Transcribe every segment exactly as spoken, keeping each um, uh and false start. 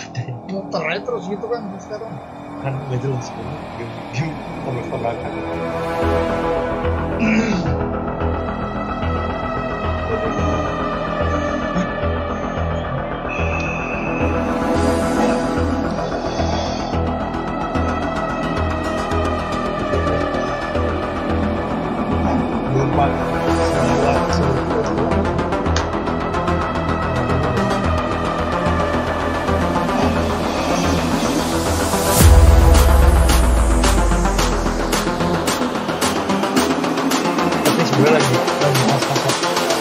Muter aja terus gitu kan sekarang. Kan nggak jelas game game tabrak-tabrakan. Lupa gue lagi lagi pas-pasan.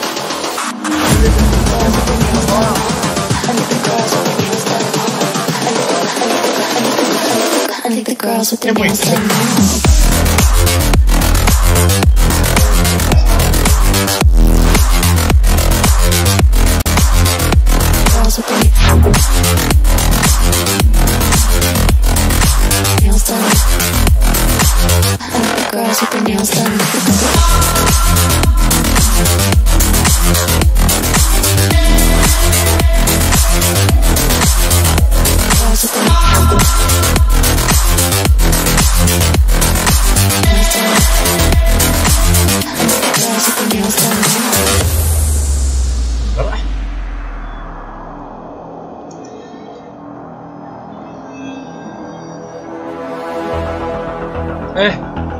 Eh,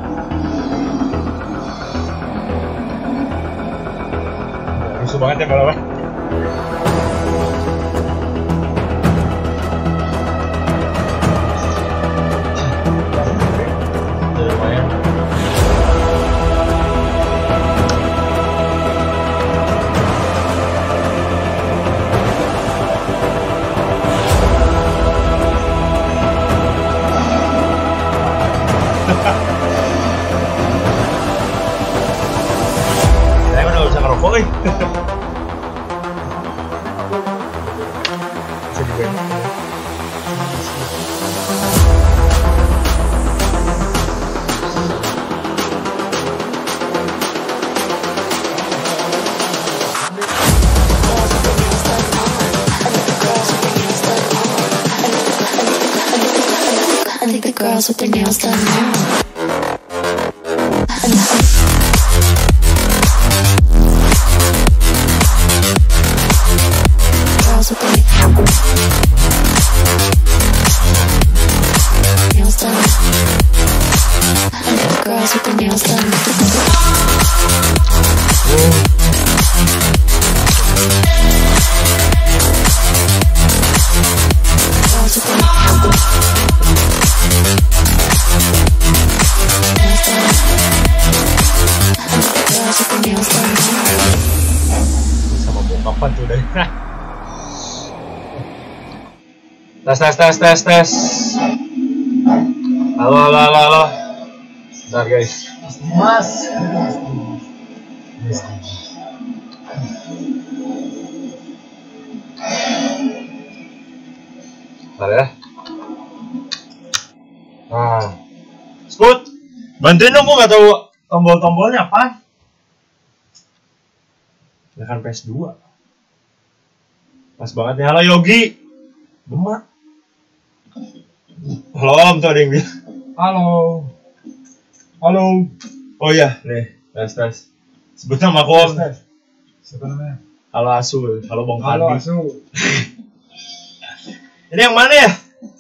rusuh banget ya balapan. Saya udah bisa ngerokok nih. Bisa dibayar. I think the girls with their nails done now. Girls with their nails done. I think the girls with their nails done. Girls with their Sama bokap tuh deh. Tes tes tes tes tes. Halo halo halo halo. Bentar guys. Mas. Bentar ya. Nah, Sput, bantuin dong, gue nggak tahu tombol-tombolnya apa. Ya kan P S dua. Pas banget nih. Halo Yogi. Demak. Halo Om, tuh ada yang bilang. Halo. Halo. Oh iya, nih, tes tes. Sebut nama aku Om. Siapa namanya? Halo Asu. Halo Bang Halo Fadli. Asu. Ini yang mana ya?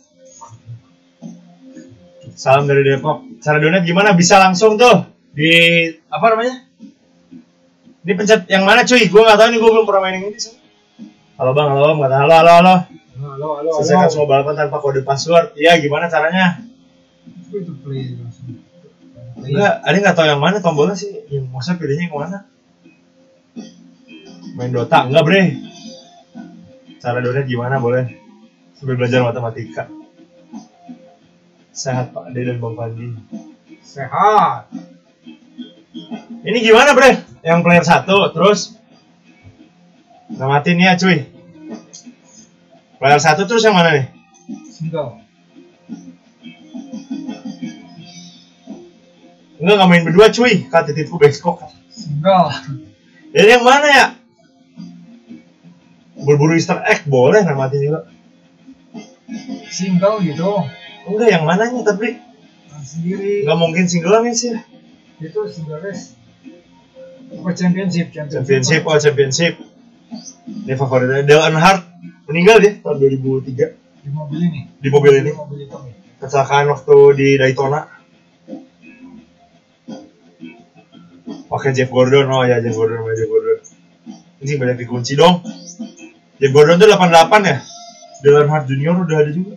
Salam dari Depok. Cara donat gimana? Bisa langsung tuh di apa namanya? Ini pencet yang mana cuy? Gue nggak tahu nih, gue belum pernah main yang ini sih. Halo Bang, halo Om, kata halo halo halo. Halo halo. Selesaikan semua balapan tanpa kode password. Iya, gimana caranya? Itu play langsung. Enggak, ada nggak tahu yang mana tombolnya sih? Yang masa pilihnya yang mana? Main Dota enggak bre? Cara donat gimana boleh? Sambil belajar matematika. Sehat Pak Ade dan Bang Pandi. Sehat. Ini gimana bre? Yang player satu, terus namatin ya cuy. Player satu terus yang mana nih? Single. Enggak, nggak main berdua cuy. Kata titipku beskok. Single. Jadi yang mana ya? Berburu Easter egg boleh namatin juga. single gitu. Enggak, yang mananya tapi Yang sendiri. nggak mungkin singlean sih. Itu single race. Apa championship? Championship, oh championship. Ini favoritnya Dale Earnhardt meninggal dia tahun dua ribu tiga Di mobil ini. di mobil ini. Di mobil itu nih. Kecelakaan waktu di Daytona. Oke, Jeff Gordon, oh ya Jeff Gordon, Jeff Gordon. Ini banyak dikunci dong. Jeff Gordon tuh delapan puluh delapan ya. Dale Earnhardt Junior udah ada juga.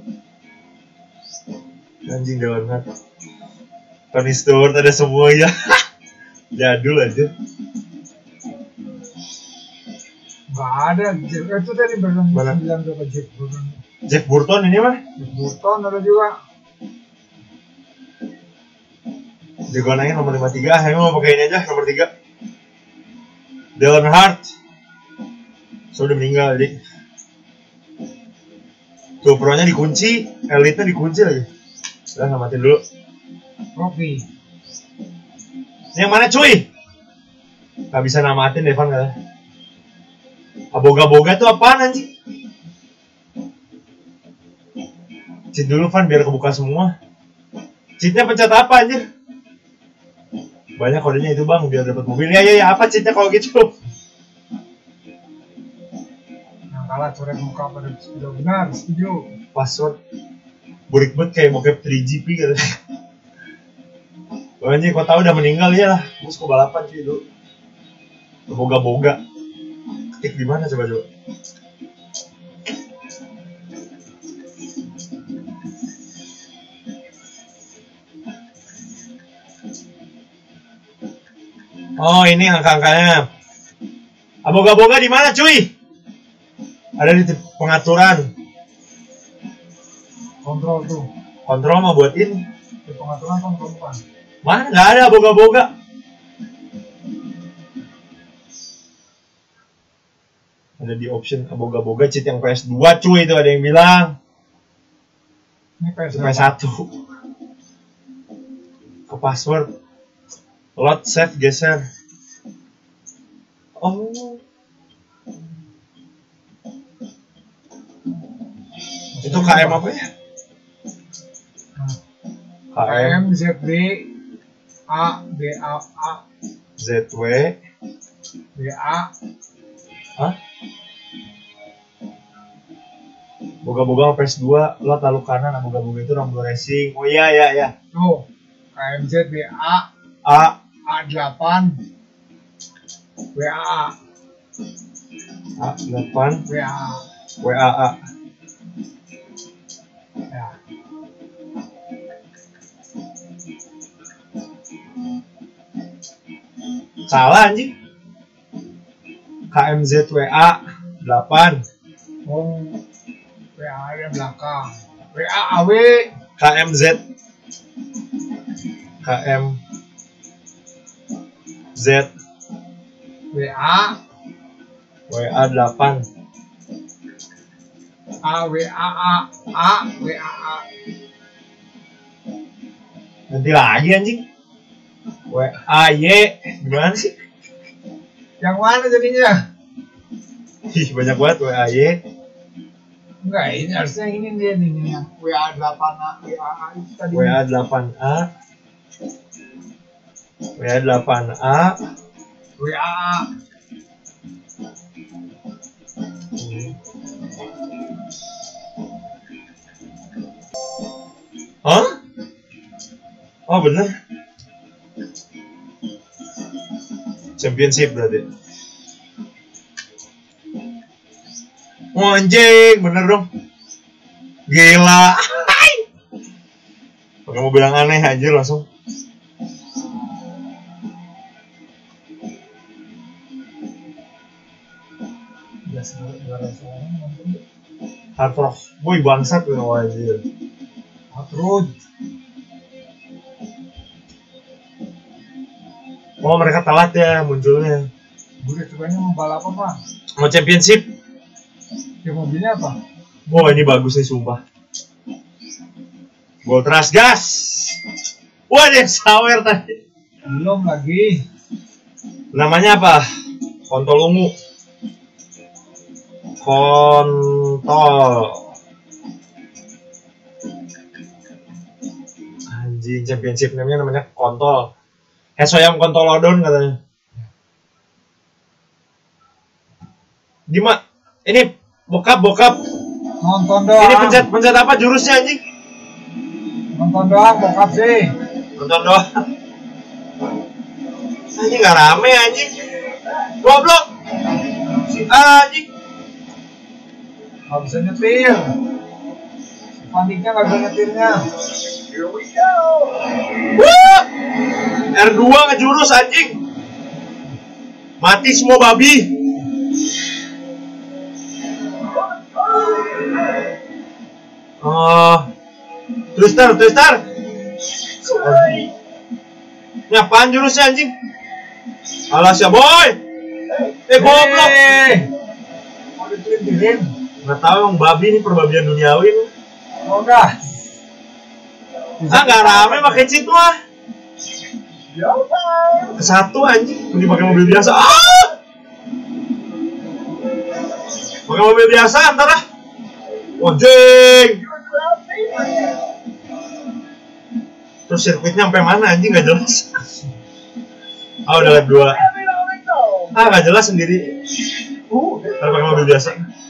Anjing Dale Earnhardt. Tony Stewart ada semua ya. Jadul aja. Gak ada. Itu tadi belum Mana? bilang berapa Jeff Gordon. Jeff Burton ini mah. Jeff Burton ada juga. Digonangin nomor lima puluh tiga, emang mau pakai ini aja nomor tiga. Dale Earnhardt. So udah meninggal jadi. Tuh pro-nya dikunci, elite-nya dikunci lagi. Udah ngamatin dulu. Rocky. Yang mana cuy? Gak bisa namatin Devan kata. Aboga-boga tuh apaan anjing? Cheat dulu Van biar kebuka semua. Cheatnya pencet apa anjir? Banyak kodenya itu bang biar dapat mobil. Ya ya ya apa cheatnya kalau gitu? Yang kalah coret muka pada sudah benar, setuju. Password burik bet kayak bokep tiga G P gitu. Wah anjing kau tahu udah meninggal ya lah. Gue suka balapan cuy dulu. Boga-boga. Ketik di mana coba coba? Oh ini angka-angkanya. Aboga-boga di mana cuy? Ada di pengaturan. Kontrol tuh. Kontrol mau buat ini. Di pengaturan kontrol bukan. Mana nggak ada aboga-boga. Ada di option aboga-boga cheat yang P S dua cuy itu ada yang bilang. Ini P S P S satu. Ke password. Load save geser. Oh. Itu K M apa ya? K M M Z B A B A A Z W B A. Hah? Boga-boga P S dua, lot lalu kanan, boga-boga itu Rambo Racing. Oh iya iya iya. Tuh, K M Z B A A A delapan W A A A delapan W A A. W A A. Ya. Salah anjing. K M Z W A delapan. Oh, W A A yang belakang. W A A W. K M Z K M Z W A W A delapan. A W A A A W A A. Nanti lagi anjing. W A Y gimana sih? Yang mana jadinya? Ih banyak banget W A Y. Enggak, ini harusnya ini dia nih yang W A delapan A W A A itu tadi. W A delapan A W A delapan A W A A. hmm. Hah? Oh bener. Championship berarti. Oh, anjing, bener dong. Gila. Pakai mau bilang aneh aja langsung. Hard rock, boy bangsat tuh wajib. Hot Road. Oh mereka telat ya munculnya. Gue udah cobanya mau balap apa? Mau championship. Ya mobilnya apa? Oh ini bagus nih sumpah. Gol teras gas. Wah dia sawer tadi. Belum lagi. Namanya apa? Kontol ungu. Kontol. anjing championship namanya namanya kontol. Hesoyam kontolodon katanya. Gimana? Ini bokap bokap. Nonton doang. Ini pencet pencet apa jurusnya anjing? Nonton doang bokap sih. Nonton doang. Anjing nggak rame anjing. Goblok. Si anjing. Nggak bisa nyetir. Si paniknya nggak bisa nyetirnya. Here we go. Wah! R dua ngejurus anjing. Mati semua babi. Oh. Twister, twister. Ini apaan jurusnya anjing? Alas ya boy. Eh goblok. Mau diperintirin. Nggak tahu emang babi ini perbabian duniawi nih. Oh enggak. Ah nggak rame pakai cheat mah. Satu anjing, ini pakai mobil biasa. Ah! Pakai mobil biasa antara. Ojeng. Terus sirkuitnya sampai mana anjing nggak jelas. Ah udah lap dua. Ah nggak jelas sendiri. Kalau pakai mobil biasa.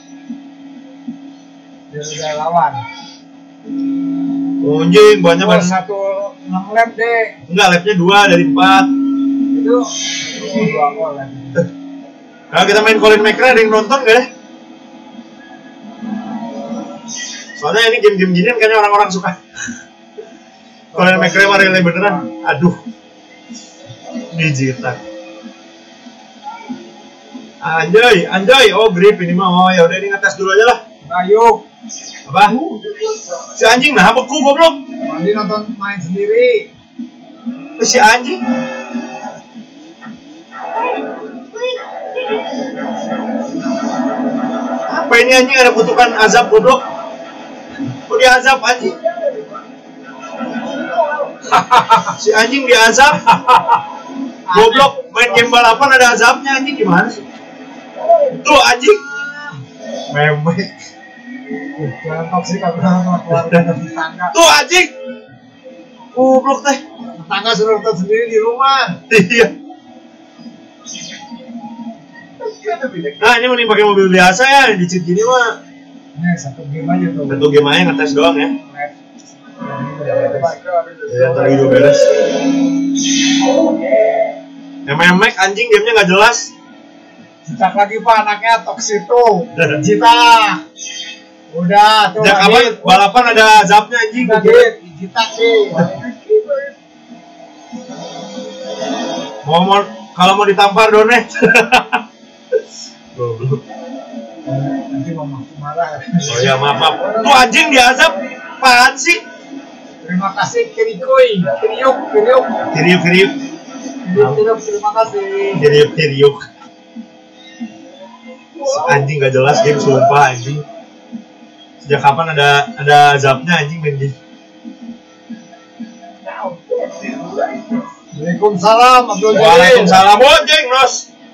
Dia udah lawan. Anjing banyak Oh, banget. satu enam lap deh. Enggak, lapnya dua dari empat. Itu oh, dua gol lap. Kalau kita main Colin McRae ada yang nonton gak ya? Soalnya ini game-game ginian kayaknya orang-orang suka. Colin McRae mah relay beneran. Aduh. Digital. Anjay, anjay. Oh, grip ini mah. Oh, ya udah ini ngetes dulu aja lah. Ayo. Apa? Si anjing nah beku goblok. Mandi nonton main sendiri. Si anjing. Apa ini anjing ada kutukan azab goblok? Kok dia azab anjing? Si anjing dia azab. Goblok main game balapan ada azabnya anjing gimana sih? Tuh anjing. Memek. Jangan toksik kalau sama keluarga dan tetangga. Tuh anjing. Goblok teh. Tetangga suruh nonton sendiri di rumah. Iya. Nah ini mending pakai mobil biasa ya di cheat gini mah. Nih satu game aja tuh. Satu game aja ngetes doang ya. Ya tadi udah beres. Memek anjing gamenya nggak jelas. Cicak lagi pak anaknya toksik tuh. Cita. Udah tuh. Sejak kapan balapan ada azabnya anjing? Udah dit, citak sih. Mau mau kalau mau ditampar donet. Goblok. Nanti mama marah. Oh ya maaf maaf. Tuh anjing diazab. Apaan sih? Terima kasih Kirikui, Kiriuk, Kiriuk, Kiriuk kiriuk. Kiriuk, Kiriuk, terima kasih. Kiriuk kiriuk. Si anjing gak jelas game sumpah anjing. Sejak kapan ada ada azabnya anjing main game? Waalaikumsalam Abdul Jalil. Waalaikumsalam anjing nos.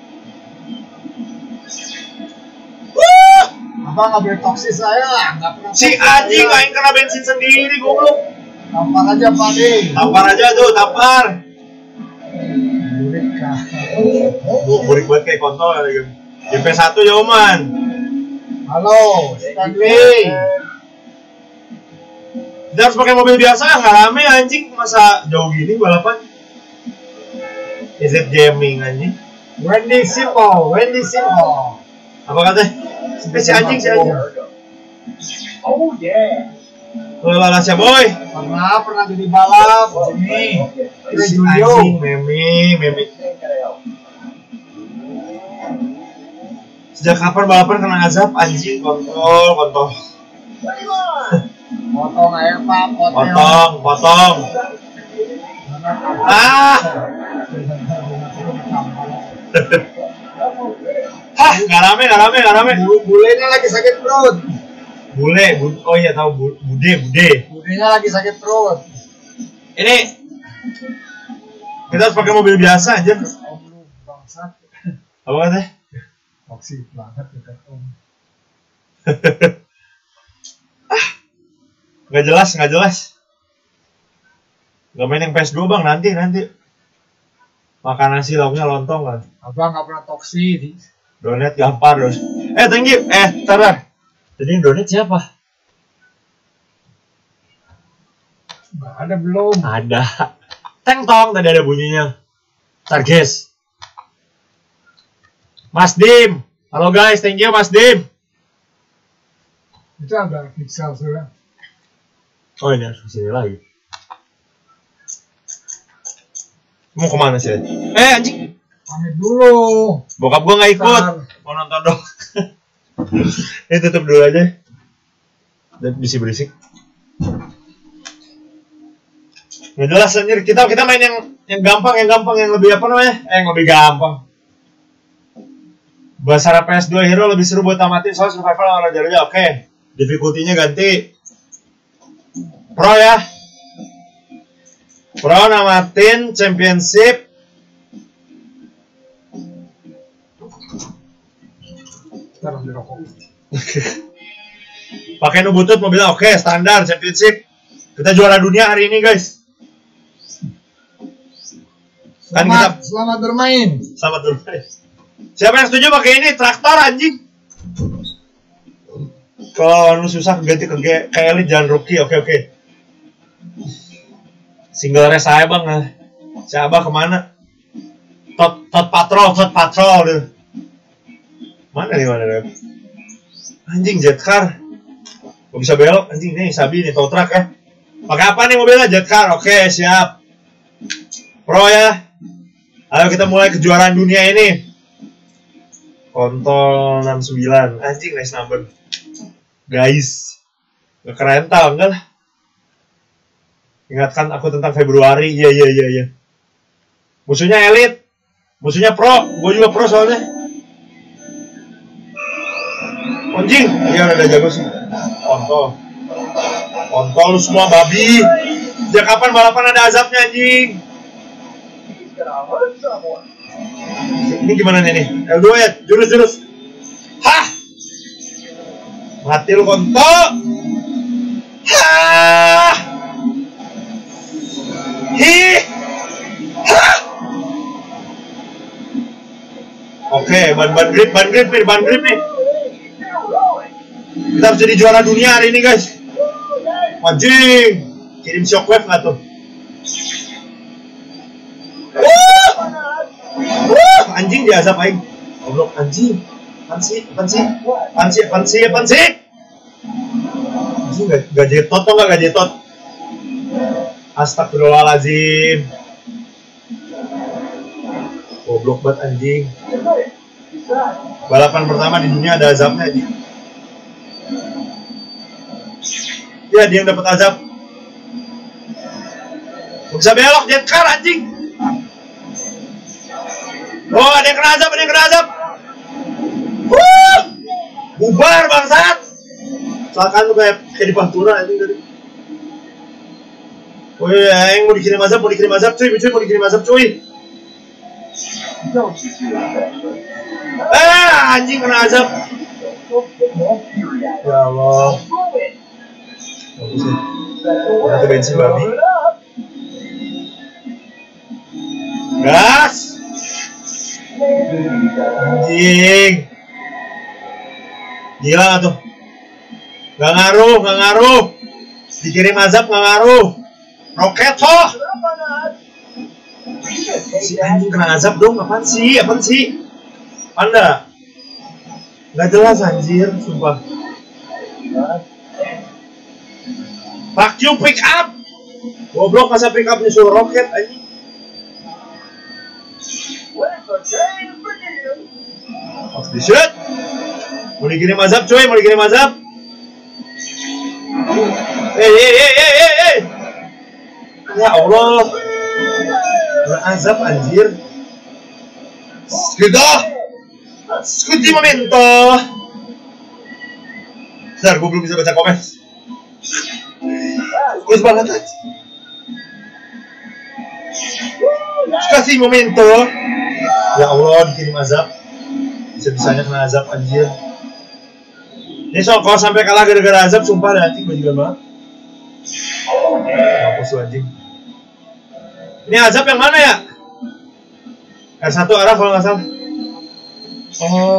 Abang nggak boleh toksis saya, nggak pernah. Si anjing main kena bensin sendiri goblok. Tampar aja Pak De. Tampar aja tuh tampar. Burik kah? Tuh burik banget kayak kontol kali game. G P satu ya Oman. Halo Stanley. Kita harus pakai mobil biasa nggak rame anjing masa jauh gini balapan. Is it gaming anjing? Wendy Simple, Wendy Simple. Apa katanya? Eh, si anjing si anjing. Oh yeah. Lala siapa boy? Pernah pernah jadi balap di sini. Kita Si Julio. anjing memi memi. Sejak kapan balapan kena azab anjing kontol kontol. Potong aja Pak, potong. Potong potong. Ah. Hah, nggak rame, nggak rame, nggak rame. Bu- Bulenya lagi sakit perut. Bule, bu oh iya tahu bu bude, bude. Bulenya lagi sakit perut. Ini kita harus pakai mobil biasa aja. Om lu bangsat. Apa katanya? Toksik banget dekat Om. Nggak jelas, nggak jelas. Gak main yang P S dua bang, nanti nanti. Makan nasi lauknya lontong kan. Abang nggak pernah toksi. Donet gampar terus. Eh thank you. Eh tarar. Tadi donet siapa? Nggak ada belum. Ada. Teng tong tadi ada bunyinya. Targes. Mas Dim. Halo guys, thank you Mas Dim. Itu ada pixel sudah. Oh ini harus kesini lagi. Mau kemana sih? Eh anjing. Pamit dulu. Bokap gua nggak ikut. Mau nonton dong. Ini tutup dulu aja. Dan bisik berisik. Nggak jelas anjir. Kita kita main yang yang gampang, yang gampang, yang lebih apa namanya? Eh, yang lebih gampang. Basara P S dua Hero lebih seru buat tamatin soal survival sama raja-raja. Oke. Difficulty-nya ganti Pro ya. Pro namatin championship. Ntar ambil rokok. Pakai nu butut mobilnya oke, standar championship. Kita juara dunia hari ini guys. Kan Selamat, kita selamat bermain. selamat bermain. Siapa yang setuju pakai ini traktor anjing? Kalau lu susah ganti ke G, ke Elite jangan rookie, oke oke. Single race saya bang, nah. Si Abah kemana? Tot tot patrol, tot patrol deh. Mana nih mana deh? Anjing jet car. Gak bisa belok anjing nih Sabi nih tow truck ya. Pakai apa nih mobilnya jet car? Oke siap. Pro ya. Ayo kita mulai kejuaraan dunia ini. Kontol enam puluh sembilan. Anjing nice number. Guys. Gak keren tau enggak lah. Ingatkan aku tentang Februari. Iya iya iya iya. Musuhnya Elite. Musuhnya Pro. Gue juga Pro soalnya. Anjing. Iya udah jago sih. Kontol. Kontol lu semua babi. Sejak kapan balapan ada azabnya anjing? Ini gimana nih nih? L dua ya, jurus-jurus. Hah! Mati lu kontol. Hah! Hi! Hah! Oke, ban-ban grip, ban grip nih, ban grip nih. Kita harus jadi juara dunia hari ini guys. Anjing. Kirim shockwave nggak tuh? Wah! Wah! Anjing diazab aing. Goblok anjing. Pansi, pansi, pansi, pansi, pansi. Anjing gak, gak jetot tuh gak, gak jetot. Astagfirullahaladzim. Goblok banget anjing. Balapan pertama di dunia ada azabnya anjing. Ya dia yang dapat azab. Gak bisa belok jet car anjing. Oh ada yang kena azab, ada yang kena azab. Wuh, bubar bangsat. Silakan lu kayak kayak di Pantura anjing tadi. Oh iya, yang mau dikirim azab, mau dikirim azab cuy, cuy mau dikirim azab cuy. Eh anjing kena azab. Ya Allah. Bagus ya. Ada bensin babi. Gas. Anjing. Gila gak tuh? Gak ngaruh, gak ngaruh. Dikirim azab gak ngaruh. Roket toh. Si anjing kena azab dong, apaan sih? Apaan sih? Panda. Gak jelas anjir, sumpah. Fuck you pick up. Goblok masa pick up nyusul roket anjing. Harus di shoot. Mau dikirim azab coy, mau dikirim azab. Hei hei hei hei hei hei. Ya Allah. Kena azab anjir. Scudo. Scuti momento. Bentar, gue belum bisa baca komen. Gue banget aja. Kasih momento. Ya Allah dikirim azab. Bisa-bisanya kena azab anjir. Ini soal kalau sampai kalah gara-gara azab sumpah dah anjing gue juga banget. Mampus lu anjing. Ini azab yang mana ya? R satu arah kalau nggak salah. Oh.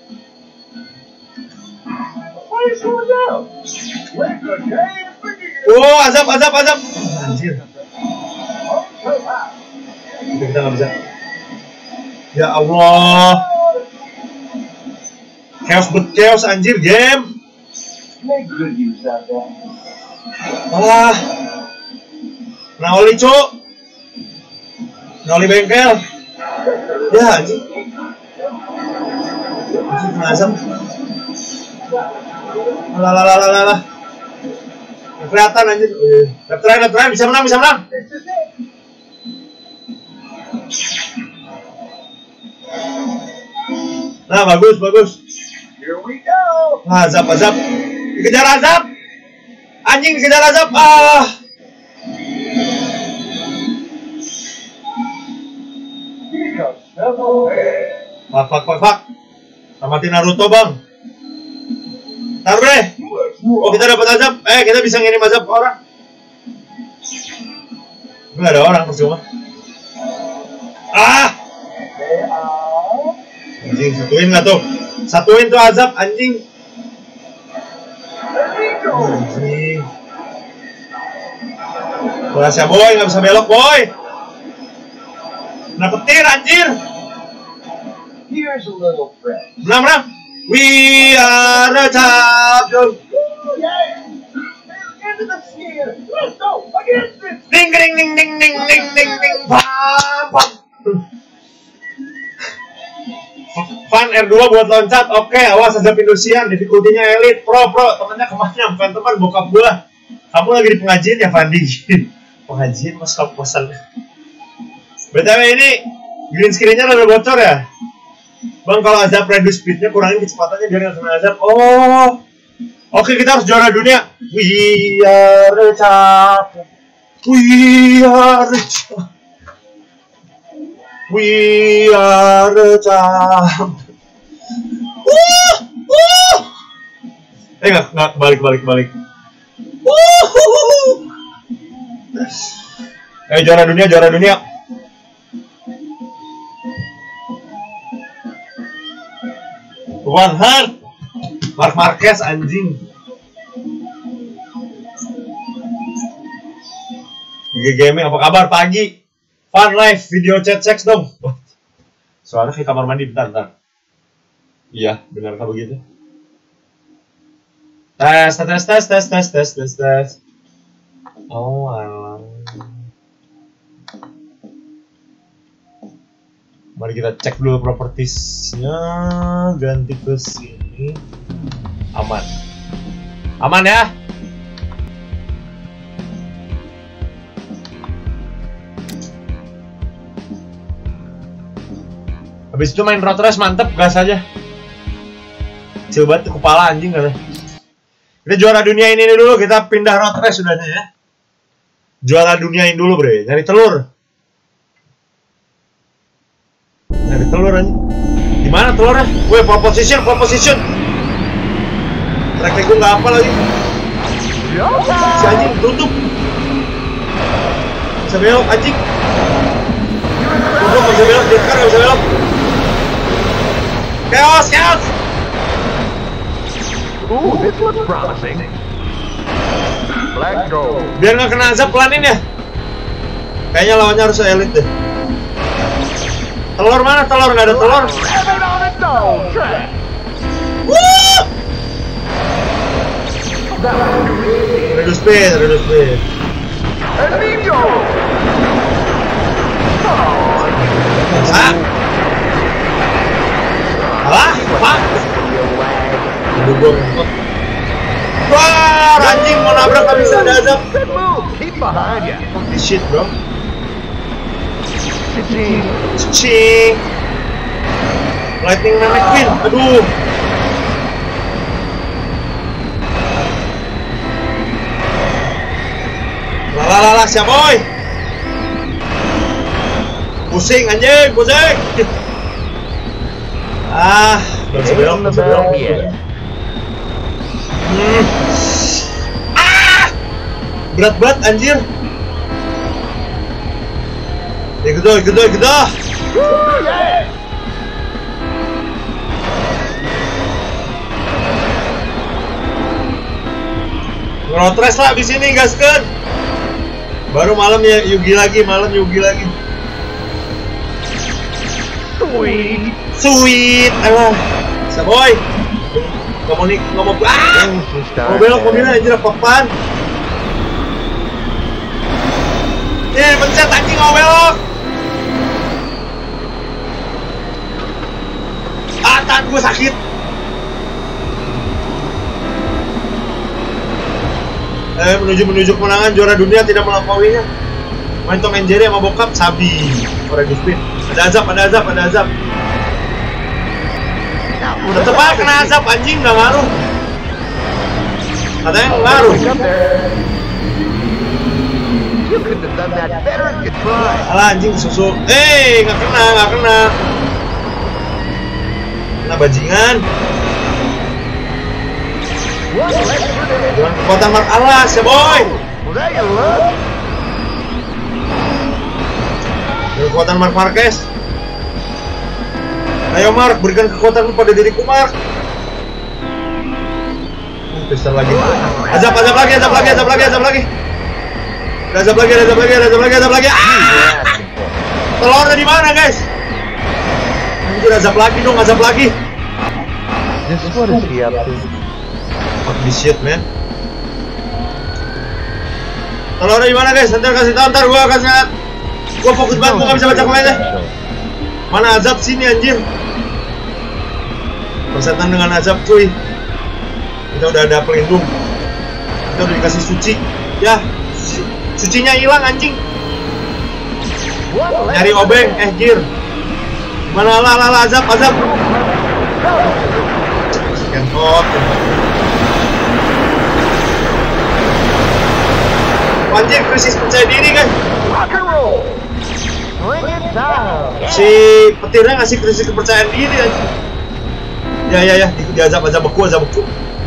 Oh, azab, azab, azab. Anjir. Kita nggak bisa. Ya Allah. Chaos but chaos anjir game. Ah. Nah oli cuk. Nah oli bengkel. Ya anjir. Anjir kena azab. Alah alah alah alah. Kelihatan anjir. Left try, left try, bisa menang, bisa menang. Nah, bagus, bagus. Nah, azab, azab. Dikejar azab. Anjing dikejar azab. Ah. Fuck, fuck, fuck, fuck. Tamatin Naruto, Bang. Taruh deh. Oh, kita dapat azab. Eh, kita bisa ngirim azab ke orang. Enggak ada orang percuma. Ah. Anjing, satuin nggak tuh? Satuin tuh azab, anjing. Anjing. Berasa boy, nggak bisa belok boy. Kena petir, anjir. Menang, menang. We are the champion. Ding, ding, ding, ding, ding, ding, ding, ding, pam, pam. Fun R dua buat loncat, oke, okay, awas azab Indosian, difficulty-nya elite, pro, pro, temennya kemana, bukan teman, bokap gua. Kamu lagi di pengajian ya, Fandi? Pengajian, mas kos-kosan. B T W ini, green screen-nya udah bocor ya? Bang, kalau azab reduce speed-nya, kurangin kecepatannya biar nggak kena azab. Oh, oke, okay, kita harus juara dunia. We are the champion. We are the champion. We are the champion. Uh, uh. Eh nggak nggak balik balik balik. Uh, eh juara dunia juara dunia. One heart. Mark Marquez anjing. G Gaming apa kabar pagi? Fun live video chat seks dong. Soalnya kayak kamar mandi bentar, bentar. Iya, benarkah begitu? Tes, tes, tes, tes, tes, tes, tes, tes. Oh, alam. Mari kita cek dulu propertiesnya. Ganti ke sini. Aman. Aman ya? Habis itu main road race mantep, gas aja. Kecil banget kepala anjing katanya. Kita juara dunia ini dulu, kita pindah road race sudahnya ya. Juara duniain dulu bre, nyari telur. Nyari telur anjing. Dimana telurnya? Weh, pole position, pole position. Track gue nggak apa lagi. Si anjing tutup. Bisa belok anjing. Tutup, bisa belok, dia kan nggak bisa belok. Chaos, chaos. Ooh, this looks promising. Black gold. Biar nggak kena azab pelanin ya. Kayaknya lawannya harus elit deh. Telur mana? Telur nggak ada telur. Wuh. Reduce speed, reduce speed. Ah. Alah, apa? Aduh, gua ngempet. Wah, anjing mau nabrak gak bisa ada azab. Holy shit, bro. Cicing. Lightning McQueen, aduh. Lalalala, siap boy. Pusing anjing, pusing. Ah, belum sebelum, belum sebelum. Hmm. Ah, berat banget anjir. Ikut dah, ikut dah, ikut dah. Ngerotres lah abis ini, gaskan. Baru malam ya Yugi lagi, malam Yugi lagi. Sweet. Sweet, alah. Saboy. Ngomong nih, ngomong ah. Mau belok mobilnya anjir apaan? Eh, pencet anjing mau belok. Ah, tangan gue sakit. Eh, menuju menuju kemenangan juara dunia tidak melampauinya. Main Tom and Jerry sama bokap sabi. Orang Dustin. Ada azab, ada azab, ada azab. Udah tepat kena azab anjing nggak ngaruh. Katanya ngaruh. Alah anjing susu. Eh, nggak kena, nggak kena. Kena bajingan. Dengan kekuatan Mark Alas ya boy. Dengan kekuatan Mark Marquez. Ayo Mark, berikan kekuatan pada diriku Mark. Uh, pistol lagi. Azab, azab lagi, azab lagi, azab lagi, azab lagi. Azab lagi, azab lagi, azab lagi, azab lagi. Ah! Telurnya di mana guys? Anjir azab lagi dong, azab lagi. Just what is he up to? Fuck this shit man. Telurnya di mana guys? Ntar kasih tahu, ntar gua kasih lihat. Gua fokus banget, gua nggak bisa baca komennya. Mana azab sini anjir? Persetan dengan azab cuy. Kita udah ada pelindung. Kita udah dikasih suci. Ya, suci. Sucinya hilang anjing. Nyari obeng, eh jir. Mana lah lah lah azab azab. Kentot. Anjir krisis percaya diri kan? Si petirnya ngasih krisis kepercayaan diri anjing. Ya ya ya, di azab azab beku azab beku.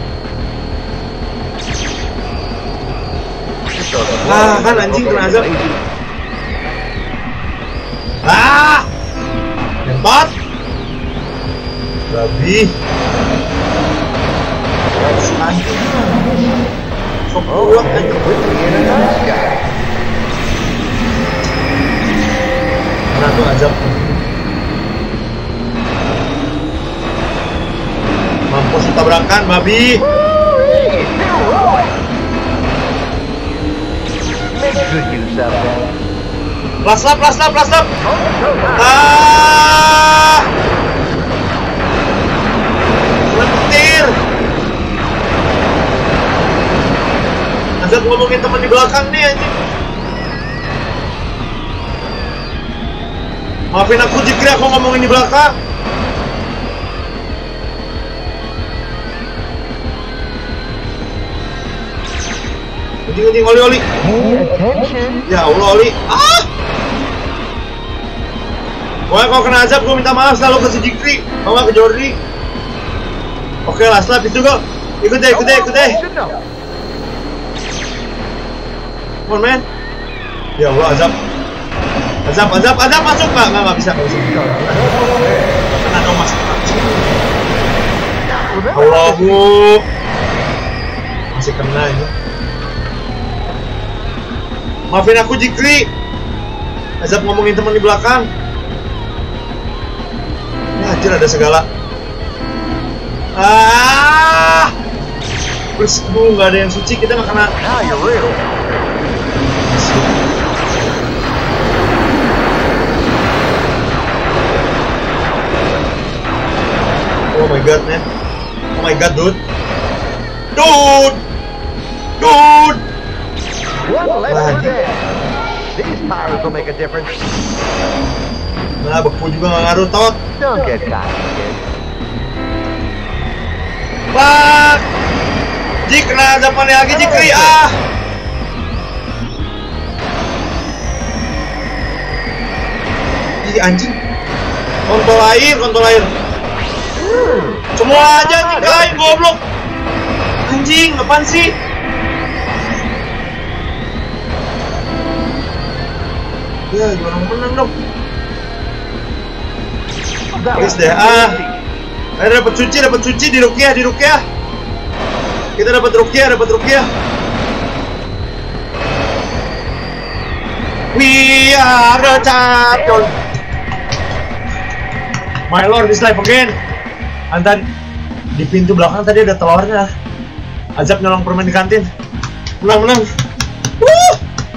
Ah kan anjing kena azab. Ah, nempat. Babi. Anjing. Sok kuat anjing. Mana tuh azab? Mampus tabrakan babi. Plaslap, plaslap, plaslap. Ah, lentir. Azab ngomongin teman di belakang nih anjing. Maafin aku jika aku ngomongin di belakang. Anjing-anjing oli-oli. Ya Allah oli. Ah. Pokoknya kalau kena azab gue minta maaf selalu ke si Jikri, bawa ke Jordi. Oke lah, slap itu kok. Ikut deh, ikut deh, ikut deh. Come on man. Ya Allah azab. Azab, azab, azab masuk nggak? Nggak, nggak bisa, nggak bisa. Kena dong masuk. Allahu. Masih kena ini. Maafin aku Jikri. Azab ngomongin teman di belakang. Ya anjir ada segala. Ah. Terus aduh nggak ada yang suci, kita nggak kena. Oh my god man. Oh my god dude. Dude. Dude. Nah, beku juga nggak ngaruh tot. Pak, Jik kena zamannya lagi Jikri ah. Ih anjing. Kontol air, kontol air. Semua aja anjing kain goblok. Anjing, apaan sih? Ya, gimana mau menang dong? Please deh, ah. Ayo dapat cuci, dapat cuci di Rukiah, di Rukiah. Kita dapat Rukiah, dapat Rukiah. We are the champion. My lord is live again. Antan di pintu belakang tadi ada telurnya. Azab nyolong permen di kantin. Menang, menang. Wuh.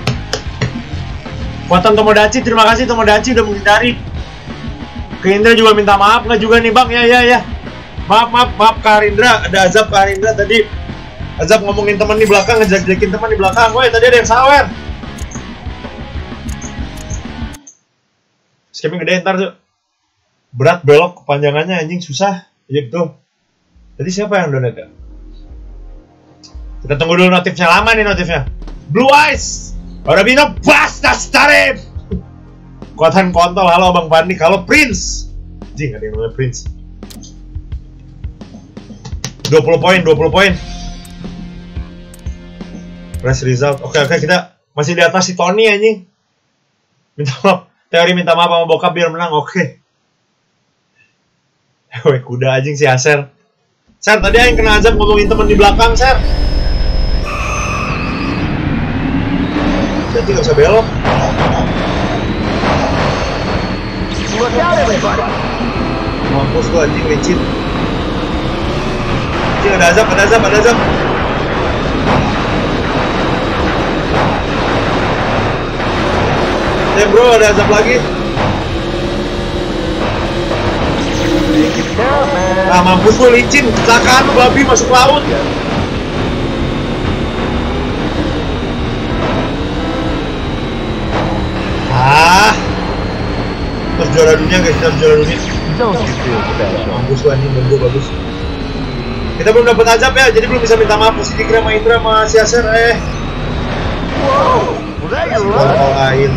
Kuatan Tomodachi, terima kasih Tomodachi udah menghindari. Ke Indra juga minta maaf nggak juga nih bang, ya ya ya. Maaf maaf maaf Kak Arindra, ada Azab Kak Arindra tadi. Azab ngomongin teman di belakang, ngejek-jekin teman di belakang. Woi tadi ada yang sawer. Skipping gede ntar tuh. Berat belok kepanjangannya anjing susah. Iya betul. Tadi siapa yang donate ya? Kita tunggu dulu notifnya, lama nih notifnya. Blue Eyes, Orabino Basta Starif. Kuatan kontol, halo Bang Pandi, halo Prince. Jing, ada yang namanya Prince. dua puluh poin, dua puluh poin. Press result. Oke, oke, kita masih di atas si Tony anjing. Minta maaf, teori minta maaf sama bokap biar menang, oke. Weh, kuda anjing si Aser. Ser, tadi yang kena azab ngomongin temen di belakang, Ser. Jadi nggak usah belok. Mampus gua anjing licin. Anjing ada azab, ada azab, ada azab. Eh bro, ada azab lagi. Ah mampus gua licin, kecelakaan babi masuk laut. Ah, terus juara dunia guys, kita juara dunia. Bagus lah ini, bagus bagus. Kita belum dapat azab ya, jadi belum bisa minta maaf si Dikra sama Indra sama si Aser eh. Wow, lain.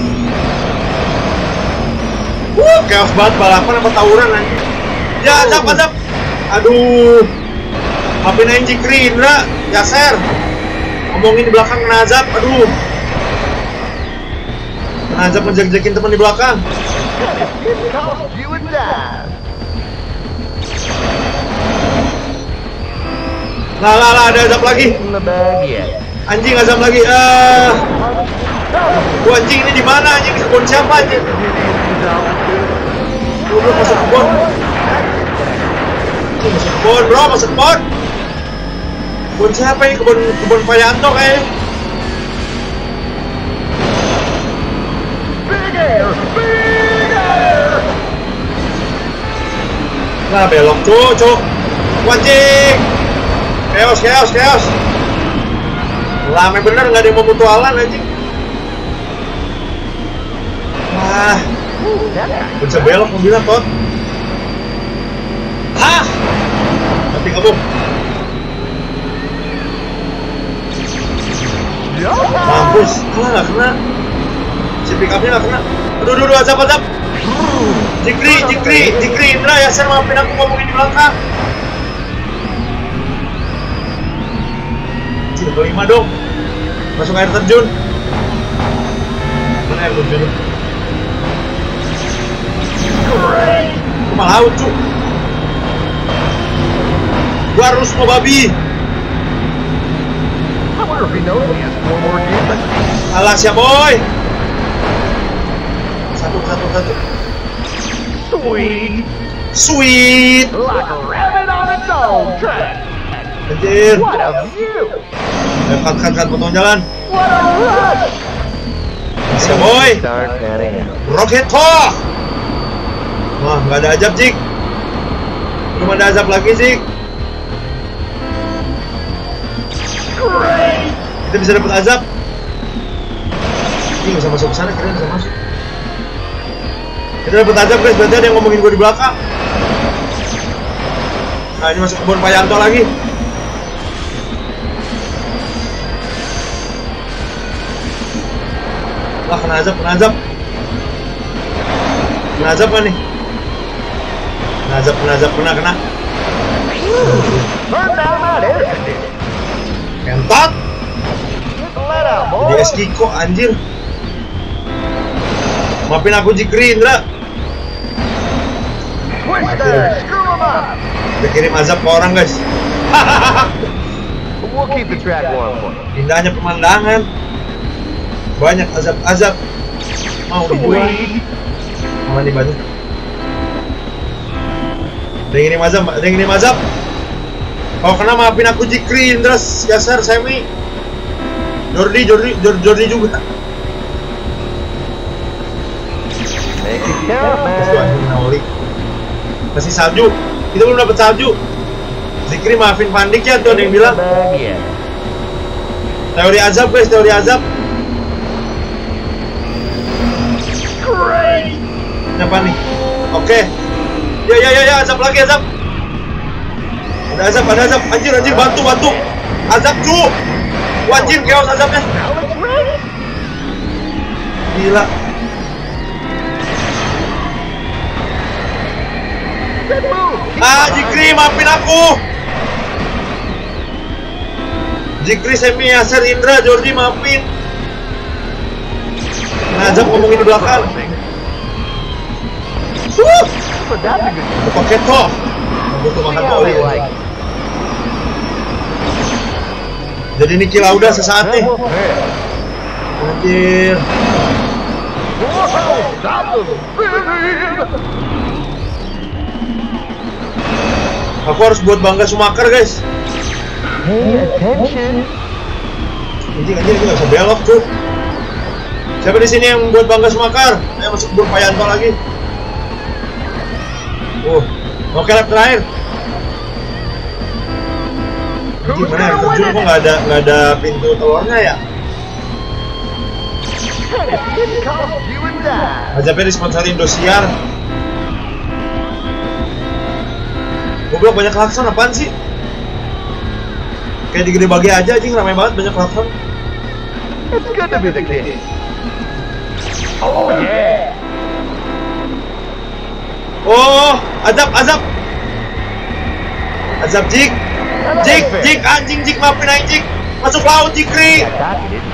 Wuh, chaos banget balapan apa tawuran anjing. Ya azab azab. Aduh. Maafin aja Jikri, Indra, Aser. Ngomongin di belakang kena azab, aduh. Kena azab ngejek-jekin teman di belakang. Lah lah lah, ada azab lagi. Anjing azab lagi. Eh, uh, gua anjing ini di mana anjing? Di kebun siapa anjing? Gua belum masuk kebun. Masuk kebun bro, masuk kebun. Kebun siapa ini? Kebun kebun Payanto kayaknya. Nah belok cuk cuk. Anjing. Chaos chaos chaos. Lame bener nggak ada yang mau mutualan anjing. Wah. Bisa belok mobilnya tot. Hah. Mati kamu. Mampus. Kalah nggak kena. Si pick up-nya nggak kena. Aduh aduh aduh azab azab. Jikri Jikri Jikri Indra ya Ser, maafin aku ngomongin di belakang. Ciri kelima dong. Masuk air terjun. Mana air terjun? Cuma laut cuk. Gua harus mau babi. Alas ya boy. Satu satu satu. Sweet. Sweet. Like a rabbit on its own track. Anjir. What a view. Eh, cut cut cut potong jalan. What a rush. Masih boy. Start panning out. Rocket Talk. Wah, nggak ada azab Zik. Belum ada azab lagi Zik. Great. Kita bisa dapat azab. Ini nggak usah masuk ke sana, kalian bisa masuk. Kita dapat azab guys, berarti ada yang ngomongin gue di belakang. Nah ini masuk kebun Payanto lagi. Wah kena azab, kena azab. Kena azab kan nih? Kena azab, kena azab, kena, kena. Turn down that air conditioner. Kentot. Just let out, Jadi boy. S Kiko anjir. Maafin aku Jikri, Indra. Twister, screw him up. Kita kirim azab ke orang, guys. We'll keep the track warm for you. Indahnya pemandangan. Banyak azab-azab. Mau dibuang. Mana nih banyak. Ada yang ngirim azab, ada yang ngirim azab. Kalau kena maafin aku Jikri, Indra, Yasar, Semi, Jordi, Jordi, Jordi, Jordi juga. Make it count, Terus man. anjing Naoli. Masih salju. Kita belum dapat salju. Zikri maafin Pandik ya, tuh ada yang bilang. Bag, yeah. Teori azab guys, teori azab. Great. Siapa nih? Oke. Ya ya ya ya, azab lagi azab. Ada azab, ada azab. Anjir anjir, bantu bantu. Azab cu. Wajib chaos azabnya. Now it's ready. Gila. Good move. Keep Ah, behind. Jikri maafin aku. Jikri, Semi, Yasser, Indra, Jordi maafin. Nah, azab ngomongin di belakang. Wuh, But that's a good pakai toh. Butuh makan how oli. they like it. Jadi ini kill udah sesaat nih. Double fair. Anjir. Whoa, stop the speed. Aku harus buat bangga Sumaker guys. Pay attention. Anjing anjing itu nggak bisa belok tuh. Siapa di sini yang buat bangga Sumaker? Ayo masuk kebun Payanto lagi. Uh, oke lap terakhir. Who's Gimana air gonna terjun win kok it? nggak ada nggak ada pintu telurnya ya? It didn't cost you a dime. Azabnya disponsori Indosiar. Goblok banyak klakson apaan sih? Kayak di Gede Bage aja anjing ramai banget banyak klakson. It's good to be the king. Oh yeah. Oh, azab azab. Azab Jik. Jik, Jik, anjing Jik, maafin aing Jik. Masuk laut Jikri. Targeted.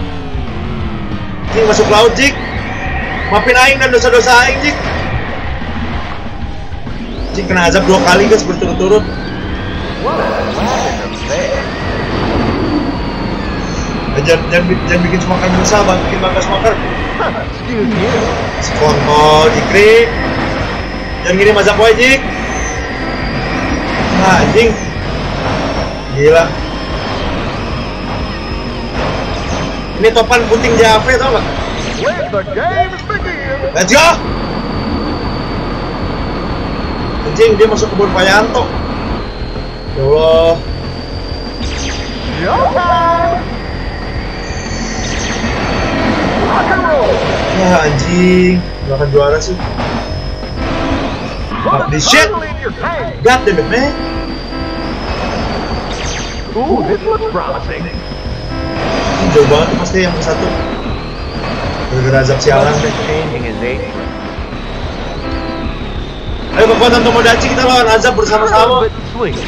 Jik masuk laut Jik. Maafin aing dan dosa-dosa aing Jik. Jik kena azab dua kali guys berturut-turut. What a slap in the face. Eh, Jangan, jangan, jangan bikin Sumaker menyesal bang, bikin bangga Sumaker. Excuse you. Kontol Jikri. Jangan gini mazab boy Jik. Nah anjing. Gila. Ini topan puting J A V tau gak? Let the games begin. Let's go. Anjing dia masuk kebun Payanto. Ya Allah. Showtime. Rock and roll. Ya anjing. Gak akan juara sih. Put This a shit. turtle in your tank. God damn it man. Ooh, this looks promising. Ini jauh banget tuh pasti yang satu. Gara-gara azab sialan. Changing his agent. Ayo kekuatan Tomodachi kita lawan azab bersama-sama. Bit sweet.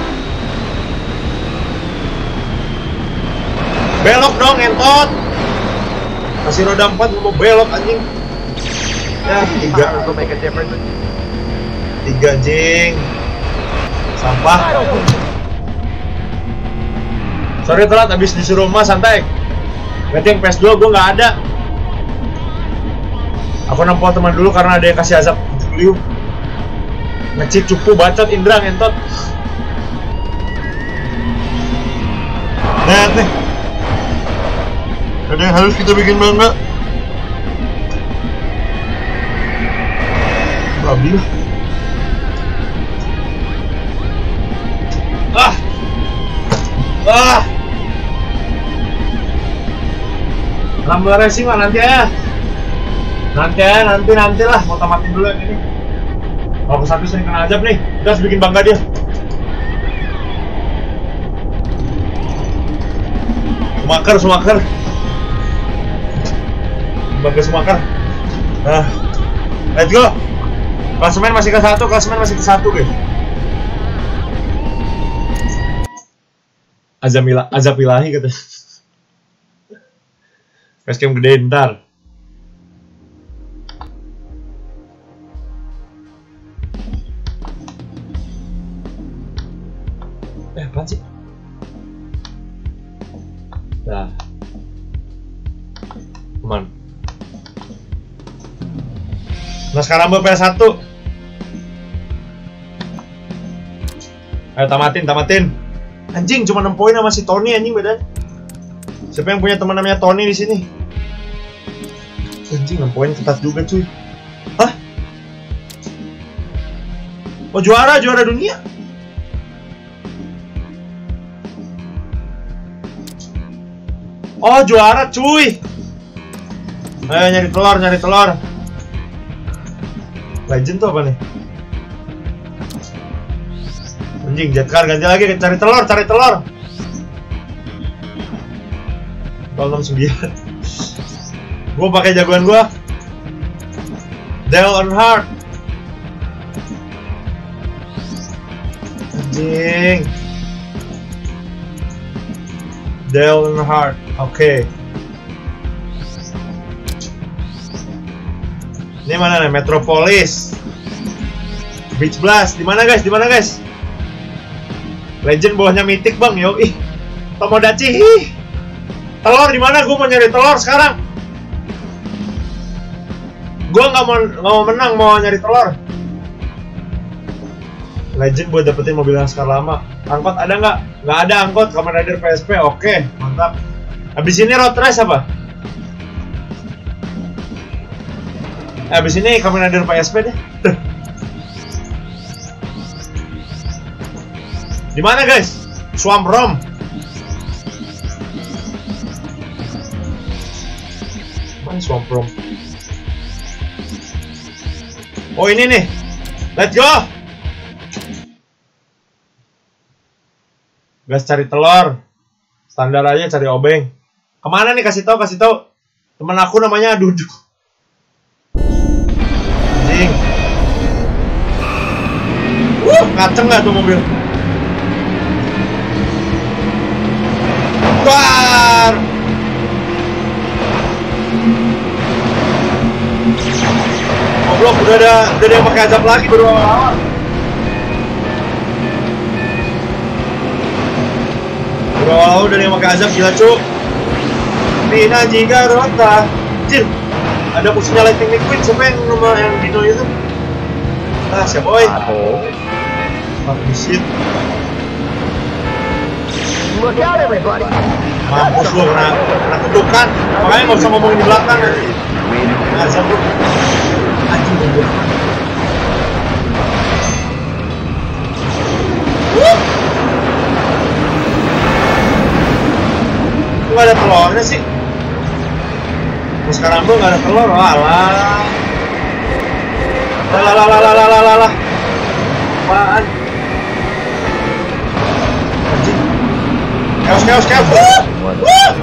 Belok dong entot. Kasih roda empat mau belok anjing. Ya tiga. Tires will make a difference. Tiga anjing. Sampah. Sorry telat abis disuruh emas santai. Berarti yang P S dua gue nggak ada. Aku nempel teman dulu karena ada yang kasih azab beliau. Ngecip cupu bacot Indra ngentot. Lihat nih. Ada yang harus kita bikin bangga. Babi lah. Ah. Ah. Rumble racing lah nanti ya. Nanti ya, nanti nanti lah. Mau tamatin dulu yang ini. Kalau ke satu sering kena azab nih, kita harus bikin bangga dia. Sumaker, Sumaker. Bangga Sumaker. Nah, let's go. Klasemen masih ke satu, klasemen masih ke satu guys. Azab ilah, azab ilahi kata. Facecam gede ntar. Nah. Aman. Nah sekarang P S satu. Ayo tamatin, tamatin. Anjing cuma enam poin sama si Tony anjing bedanya. Siapa yang punya teman namanya Tony di sini? Anjing enam poin ketat juga cuy. Hah? Oh juara, juara dunia. Oh juara cuy. Ayo nyari telur, nyari telur. Legend tuh apa nih? Anjing, Jetkar ganti lagi, cari telur, cari telur. Kalau enam puluh sembilan. Gue pakai jagoan gue. Dale Earnhardt. Anjing. Dale Earnhardt. Oke. Okay. Ini mana nih? Metropolis. Beach Blast. Di mana guys? Di mana guys? Legend bawahnya Mythic bang. Yo ih. Tomodachi. Telur di mana? Gue mau nyari telur sekarang. Gue nggak mau nggak mau menang, mau nyari telur. Legend buat dapetin mobil NASCAR lama. Angkot ada nggak? Nggak ada angkot. Kamen Rider P S P. Oke, mantap. Habis ini road race apa? Habis ini Kamen Rider P S P deh. Di mana guys? Swamp Rom. Mana Swamp Rom? Oh ini nih. Let's go. Guys cari telur. Standar aja cari obeng. Kemana nih kasih tahu kasih tahu. Temen aku namanya Duduk. Anjing. Wuh, ngaceng nggak tuh mobil? Keluar. Goblok, udah ada udah ada yang pakai azab lagi baru awal-awal. Baru awal-awal udah ada yang pakai azab, gila cu. Pina jika rota. Jir, ada musuhnya Lightning McQueen. Siapa yang nomor yang Dino itu? Ah siapa oi? Ah shit. Look out, everybody! Mampus lu, kena, kena kutukan. Makanya nggak usah ngomongin di belakang nanti. Azab lu. Anjing gue. Nggak ada telurnya sih. Terus sekarang gue nggak ada telur, alah. Lah lah lah lah lah lah lah. Apaan? Anjing. Chaos chaos chaos. Wuh.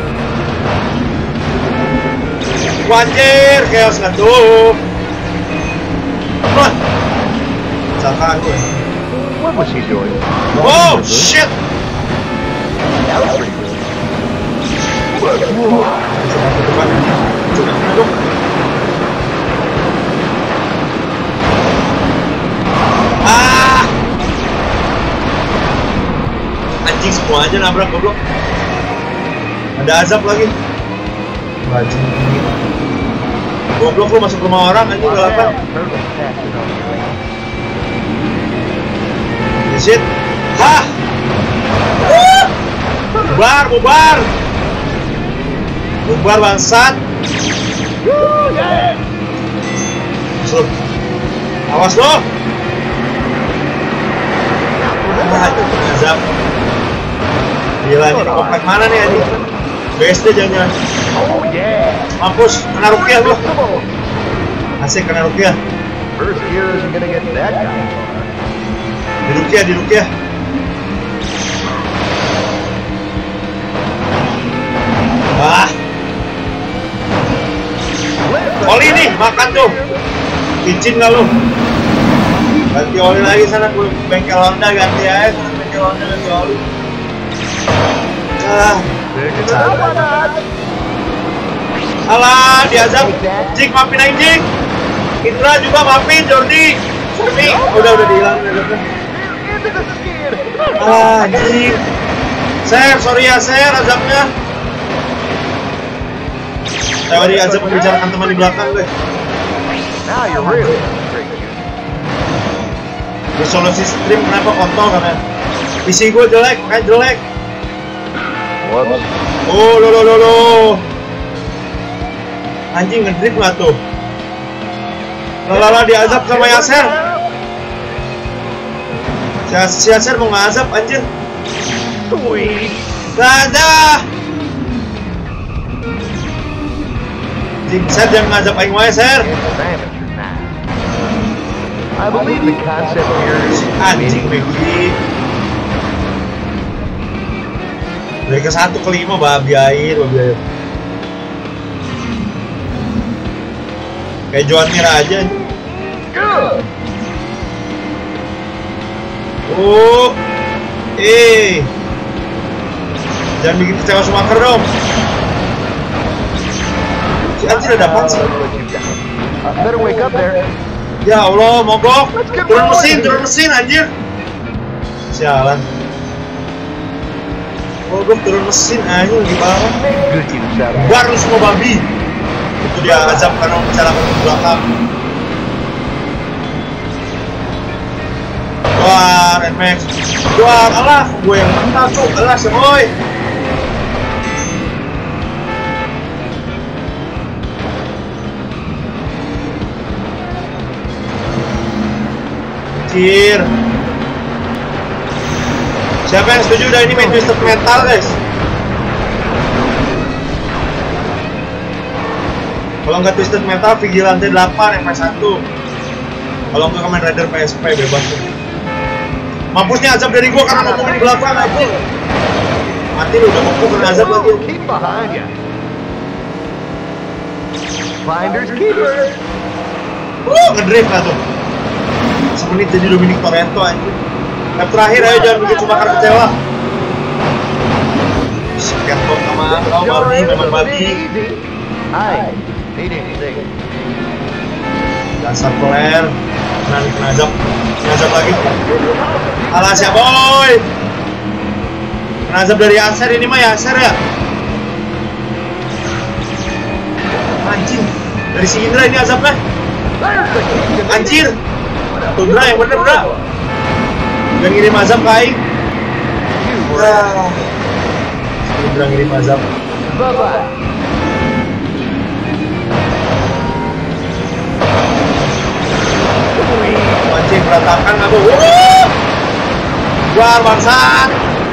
Wanjir, chaos nggak tuh. Wah. Salah gue. What was he doing? Oh shit. That was pretty cool. Ah. Anjing semua aja nabrak goblok. Ada azab lagi. Anjing. Goblok lu masuk rumah orang anjing balapan. Shit. Hah. Bubar, bubar. Bubar bangsat. Masuk. Awas lo. Ah, azab. Gila ini komplek mana nih anjing? B S D jangan-jangan. Oh yeah. Mampus, kena rupiah lu. Asik kena rupiah. First gear isn't gonna get that kind of far. Di rupiah, di rupiah. Wah. Oli nih, makan tuh. Izin nggak lu? Ganti oli lagi sana, gue bengkel Honda ganti aja sana bengkel Honda ganti oli. Ah. Alah, diazab. Jik, maafin aja Jik. Indra juga maafin, Jordi. Jordi, udah udah dihilangin azabnya. Ah, Jik. Ser, sorry ya Ser, azabnya. Teori azab membicarakan teman di belakang guys. Now you're really great. Resolusi stream kenapa kotor karena P C gue jelek, kan jelek. Whoops. Oh lo lo lo lo. Anjing ngedrip nggak tuh? Lala diazab sama Yasser. Si Yasser mau ngazab anjir. Sweet. Dadah. Jing, Ser jangan ngazab aing wae, Ser. I believe the concept here is Anjing Becky. Dari ke satu ke lima babi air, babi air. Kayak Joan Mir aja. good. Oh, eh, jangan bikin kecewa Schumacher dong. Si anjir ada apaan sih? Uh, better wake up there. Ya Allah, mogok. Turun mesin, turun mesin anjir. Sialan. Mogok turun mesin anjir gimana? Good you shut up. Baru semua babi. Itu dia azab karena mencelakakan di belakang. Wah, Red Max. Wah, alah, gue yang mental tuh, alah semoy. Anjir. Siapa yang setuju udah ini main Twisted Metal, guys? Kalau nggak Twisted Metal, Vigilante delapan, F satu. Kalau nggak Kamen Rider P S P, bebas. Mampusnya azab dari gua karena ngomongin di belakang aja. Mati lu udah mampu kena azab lagi. Keep behind ya. Finders keepers. Uh, ngedrift lah tuh. Semenit jadi Dominic Toretto anjir. Lap terakhir ayo jangan bikin Schumacher kecewa. Sekian kok sama kau babi, memang babi. Hai, need anything. Dasar player. Kena nih, kena azab. Kena azab lagi. Alah siap boy. Kena azab dari Yasser ini mah Yasser ya. Anjing. Dari si Indra ini azabnya. Anjir. Tundra yang bener bro. Jangan ngirim azab ke aing. Wah. Indra ngirim azab. Bye-bye. Anjing berantakan aku. Wuh. Keluar bangsat.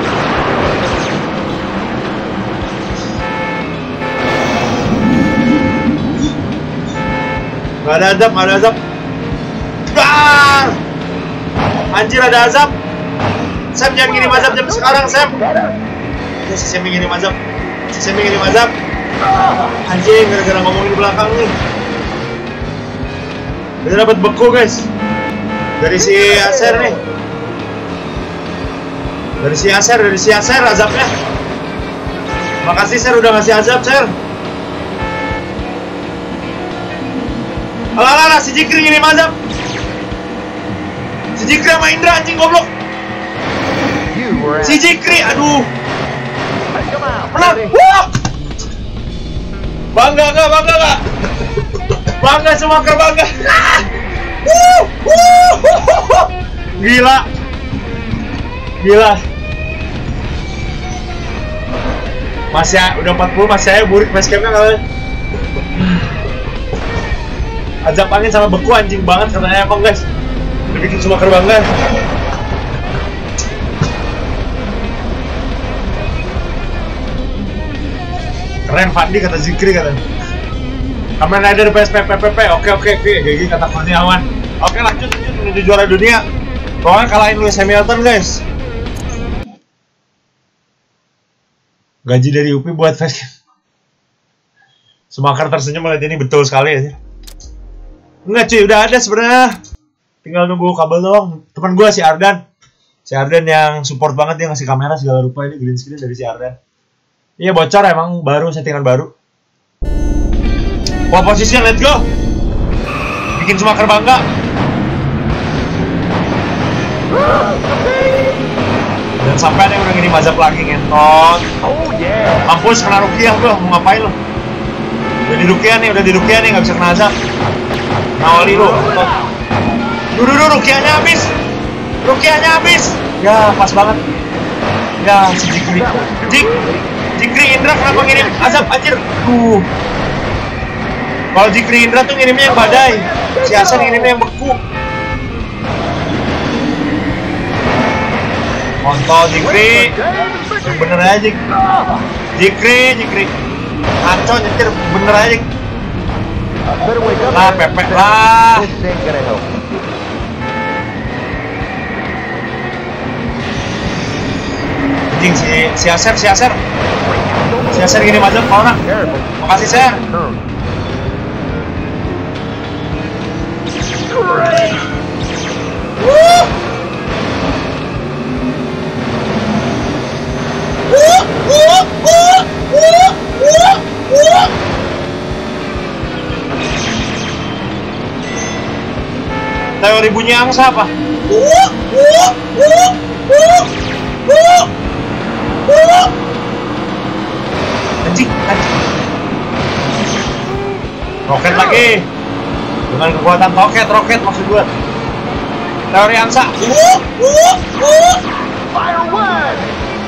Gak ada azab, gak ada azab. Keluar. Anjir ada azab. Sam jangan ngirim azab jam sekarang Sam. Ya si Sam ngirim azab. Si Sam ngirim azab. Anjing gara-gara ngomongin di belakang nih. Udah dapat beku guys. Dari si Yasser nih. Dari si Yasser, dari si Yasser azabnya. Makasih Ser udah ngasih azab Ser. Alah alah si Jikri ngirim azab. Si Jikri sama Indra anjing goblok. Si Jikri aduh. Menang. Wah. Bangga gak? Bangga gak? Bangga semua bangga. Gila. Gila. Masih udah empat puluh masih saya burik basecamp-nya kali. Azab angin sama beku anjing banget katanya emang guys. Udah bikin semua bangga. Keren Fandi kata Zikri katanya. Kamen Rider P S P P P P. Oke oke oke gigi kata Kurniawan. Oke lanjut lanjut menuju juara dunia. Pokoknya kalahin Lewis Hamilton guys. Gaji dari U P buat facecam. Schumacher tersenyum melihat ini betul sekali ya. Enggak cuy udah ada sebenarnya. Tinggal nunggu kabel doang. Teman gue si Ardan. Si Ardan yang support banget dia ngasih kamera segala rupa ini green screen dari si Ardan. Iya bocor emang baru settingan baru. Wah posisi let's go. Bikin Schumacher bangga. Dan sampai ada yang udah ngirim azab lagi ngentot. Oh yeah. Mampus kena rupiah bro, mau ngapain lo? Udah di Rukia nih, udah di Rukia nih, nggak bisa kena azab. Nawali lu. Duh, duh, duh, Rukianya habis. Rukianya habis. Ya, pas banget. Ya, si Jikri. Jik, Jikri Indra kenapa ngirim azab anjir? Duh. Kalau Jikri Indra tuh ngirimnya yang badai. Si Hasan ngirimnya yang beku. Kontol Jikri. Yang bener aja Jik. Jikri, Jikri. Ngaco nyetir bener aja Jik. Lah, pepek lah. Anjing si si Aser, si Aser. Si Aser gini maju ke orang. Makasih Ser. Wuh. Wuh, wuh, wuh, wuh, wuh, wuh. Teori bunyi angsa apa? Wuh, wuh, wuh, wuh, wuh, wuh. Anjing, anjing. Roket lagi. Dengan kekuatan roket, roket maksud gue. Teori angsa. Wuh, wuh, wuh. Fire one.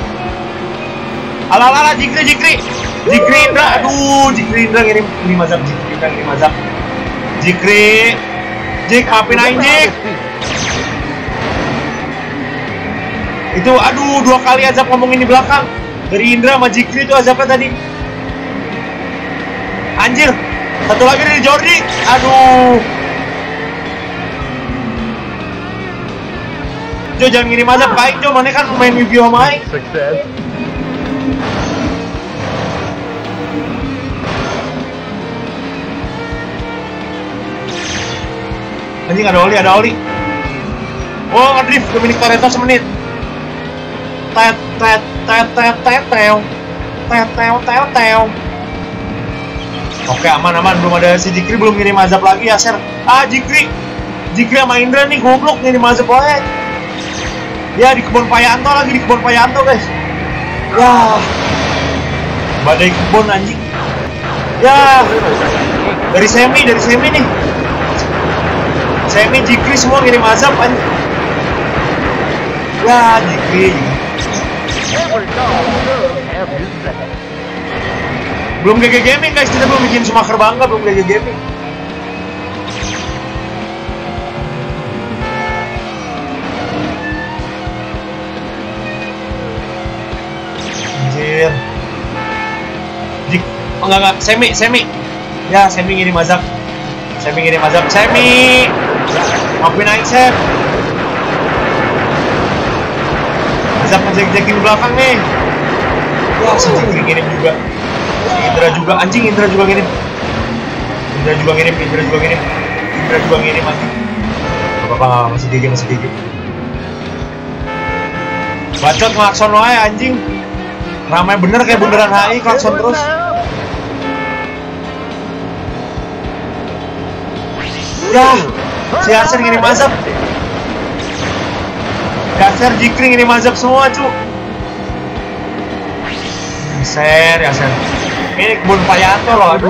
Ala ala Jikri, Jikri. Jikri Indra, aduh, Jikri Indra ngirim ngirim azab, Jikri Indra ngirim azab. Jikri. Jik, maafin aing Jik. Itu aduh dua kali azab ngomongin di belakang. Dari Indra sama Jikri itu azabnya tadi. Anjir. Satu lagi dari Jordi. Aduh. Jo jangan ngirim azab ke aing Jo, mana kan main review sama aing. Anjing ada oli, ada oli. Oh, ngedrift Dominic Toretto semenit. Tet tet tet tet tet teo. Tet teo teo teo. Oke, aman aman, belum ada si Jikri belum ngirim azab lagi ya, Ser. Ah, Jikri. Jikri sama Indra nih goblok ngirim azab wae. Ya di kebun Payanto lagi, di kebun Payanto, guys. Ya. Badai kebun anjing. Ya. Dari Semi, dari Semi nih. Semi, Jikri semua ngirim azab anjing. Ya, Jikri. Belum G G Gaming guys, kita belum bikin Sumaker bangga, belum G G Gaming. Anjir. Jik, oh enggak enggak, Semi, Semi. Ya, Semi ngirim azab. Semi ngirim azab, Semi. Maafin aing, Sem. Azab ngejek-jekin di belakang nih. Wah, si Jikri ngirim juga. Si Indra juga, anjing Indra juga ngirim. Indra juga ngirim, Indra juga ngirim. Indra juga ngirim anjing. Gak apa-apa, masih gigi, masih gigi. Bacot ngelakson wae anjing. Ramai bener kayak bundaran H I, klakson terus. Ya, si Aser ngirim azab. Aser, Jikri ngirim azab semua cu. Aser, Aser. Ini kebun Payanto loh, aduh.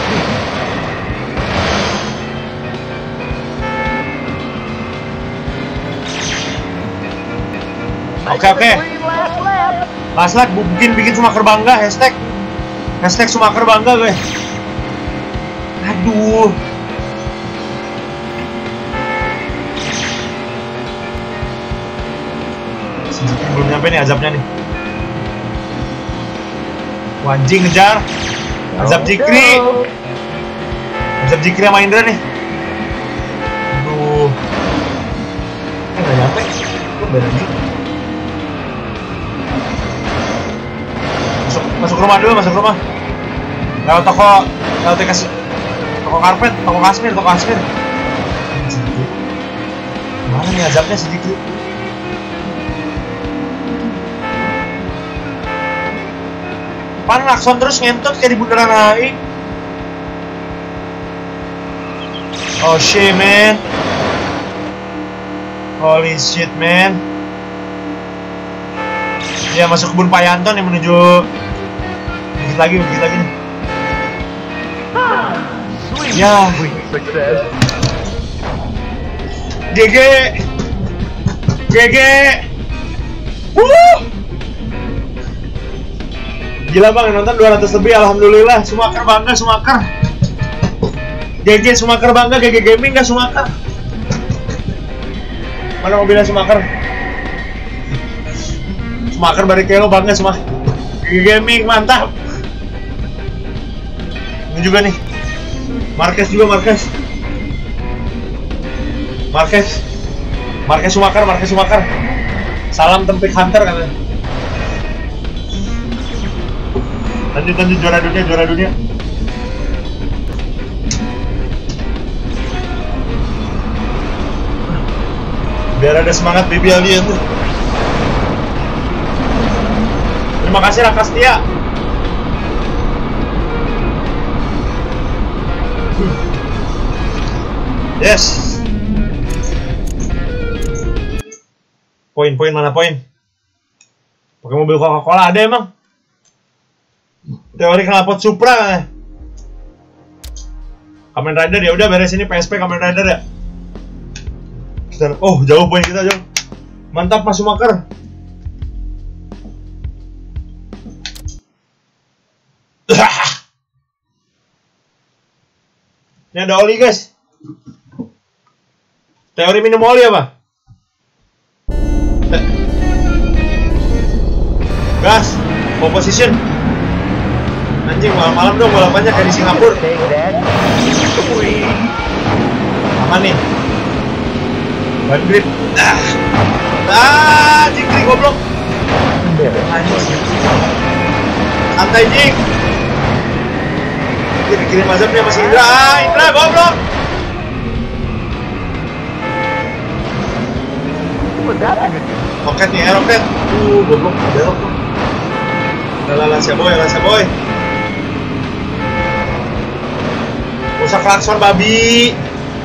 Oke oke. Last lap, bikin bikin Sumaker bangga, hashtag hashtag Sumaker bangga gue. Aduh. Belum nyampe nih azabnya nih. Wanjing ngejar. Azab Jikri. Azab Jikri sama Indra nih. Aduh. Eh gak nyampe. Kok beda nih? Masuk, masuk rumah dulu, masuk rumah. Lewat toko, lewat kasih toko karpet, toko kasmir, toko kasmir. Mana nih azabnya si Jikri? Pan lakson terus ngentot kayak di bundaran H I. Oh shit man. Holy shit man. Ya masuk kebun Payanto nih menuju. Dikit lagi, dikit lagi nih. Ya, Sweet success. G G, G G, Wuh. Gila bang, yang nonton dua ratus lebih, alhamdulillah. Sumaker bangga, Sumaker. G G Sumaker bangga, G G Gaming gak Sumaker? Mana mobilnya Sumaker? Sumaker Barrichello bangga semua. G G Gaming mantap. Ini juga nih. Marquez juga Marquez. Marquez. Marquez Sumaker, Marquez Sumaker. Salam Tempik Hunter katanya. Lanjut lanjut juara dunia, juara dunia. Biar ada semangat baby alien tuh. Terima kasih Raka Setia. Yes. Poin-poin mana poin? Pakai mobil Coca-Cola ada emang? Teori knalpot Supra. Kamen Rider ya udah beres ini P S P Kamen Rider ya. Kita, oh jauh poin kita jauh. Mantap Mas Sumaker. Ini ada oli guys. Teori minum oli apa? Gas, pole position. Anjing malam-malam dong balapannya kayak di Singapura. Aman nih. Ban grip. Ah, ah jingkring goblok. Anjing. Santai jing. Kirim azabnya masih Indra. Ah, Indra goblok. Roket nih, eh, roket. Uh, goblok, belok tuh. Lala, Lasya boy, Lasya boy. Usah klakson babi.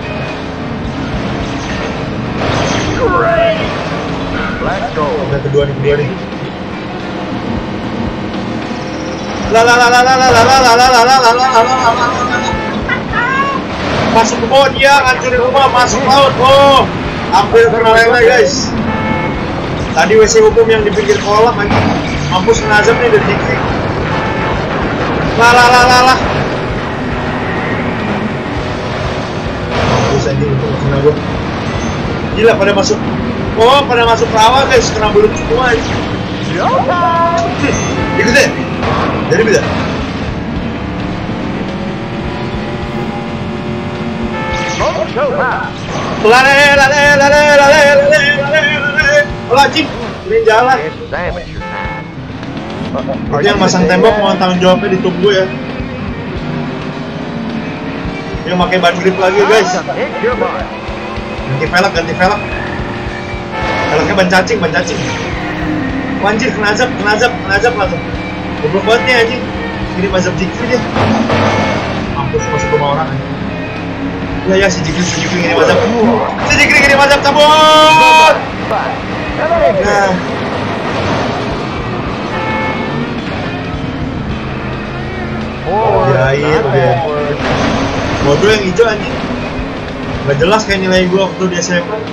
Udah kedua nih, kedua nih. Lala, lala, lala, lala, lala, lala, lala, lala. Masuk ke bawah dia, ngancurin rumah, masuk laut. Oh, hampir kena lele guys. Tadi W C hukum yang di pinggir kolam anjing. Mampus kena azab nih dari dikrik. Lah lah lah lah lah. Mampus anjing itu kena gua. Gila pada masuk. Oh pada masuk rawa guys, kena belut semua anjing. Ikut deh. Jadi bisa. Lale lale lale lale lale lale lale. Lajim, ini jalan. Itu yang masang tembok mau tanggung jawabnya ditunggu ya. Dia pakai ban grip lagi guys. Ganti velg, ganti velg. Velgnya ban cacing, ban cacing. Anjir, kena azab, kena azab, kena azab langsung. Goblok banget nih anjing. Ini azab jikri dia. Mampus masuk rumah orang anjing. Ya ya si jikri, si jikri ini azab. Si jikri ini azab cabut. Nah. Jahit deh. Bodoh yang hijau anjing. Gak jelas kayak nilai gua waktu di S M A.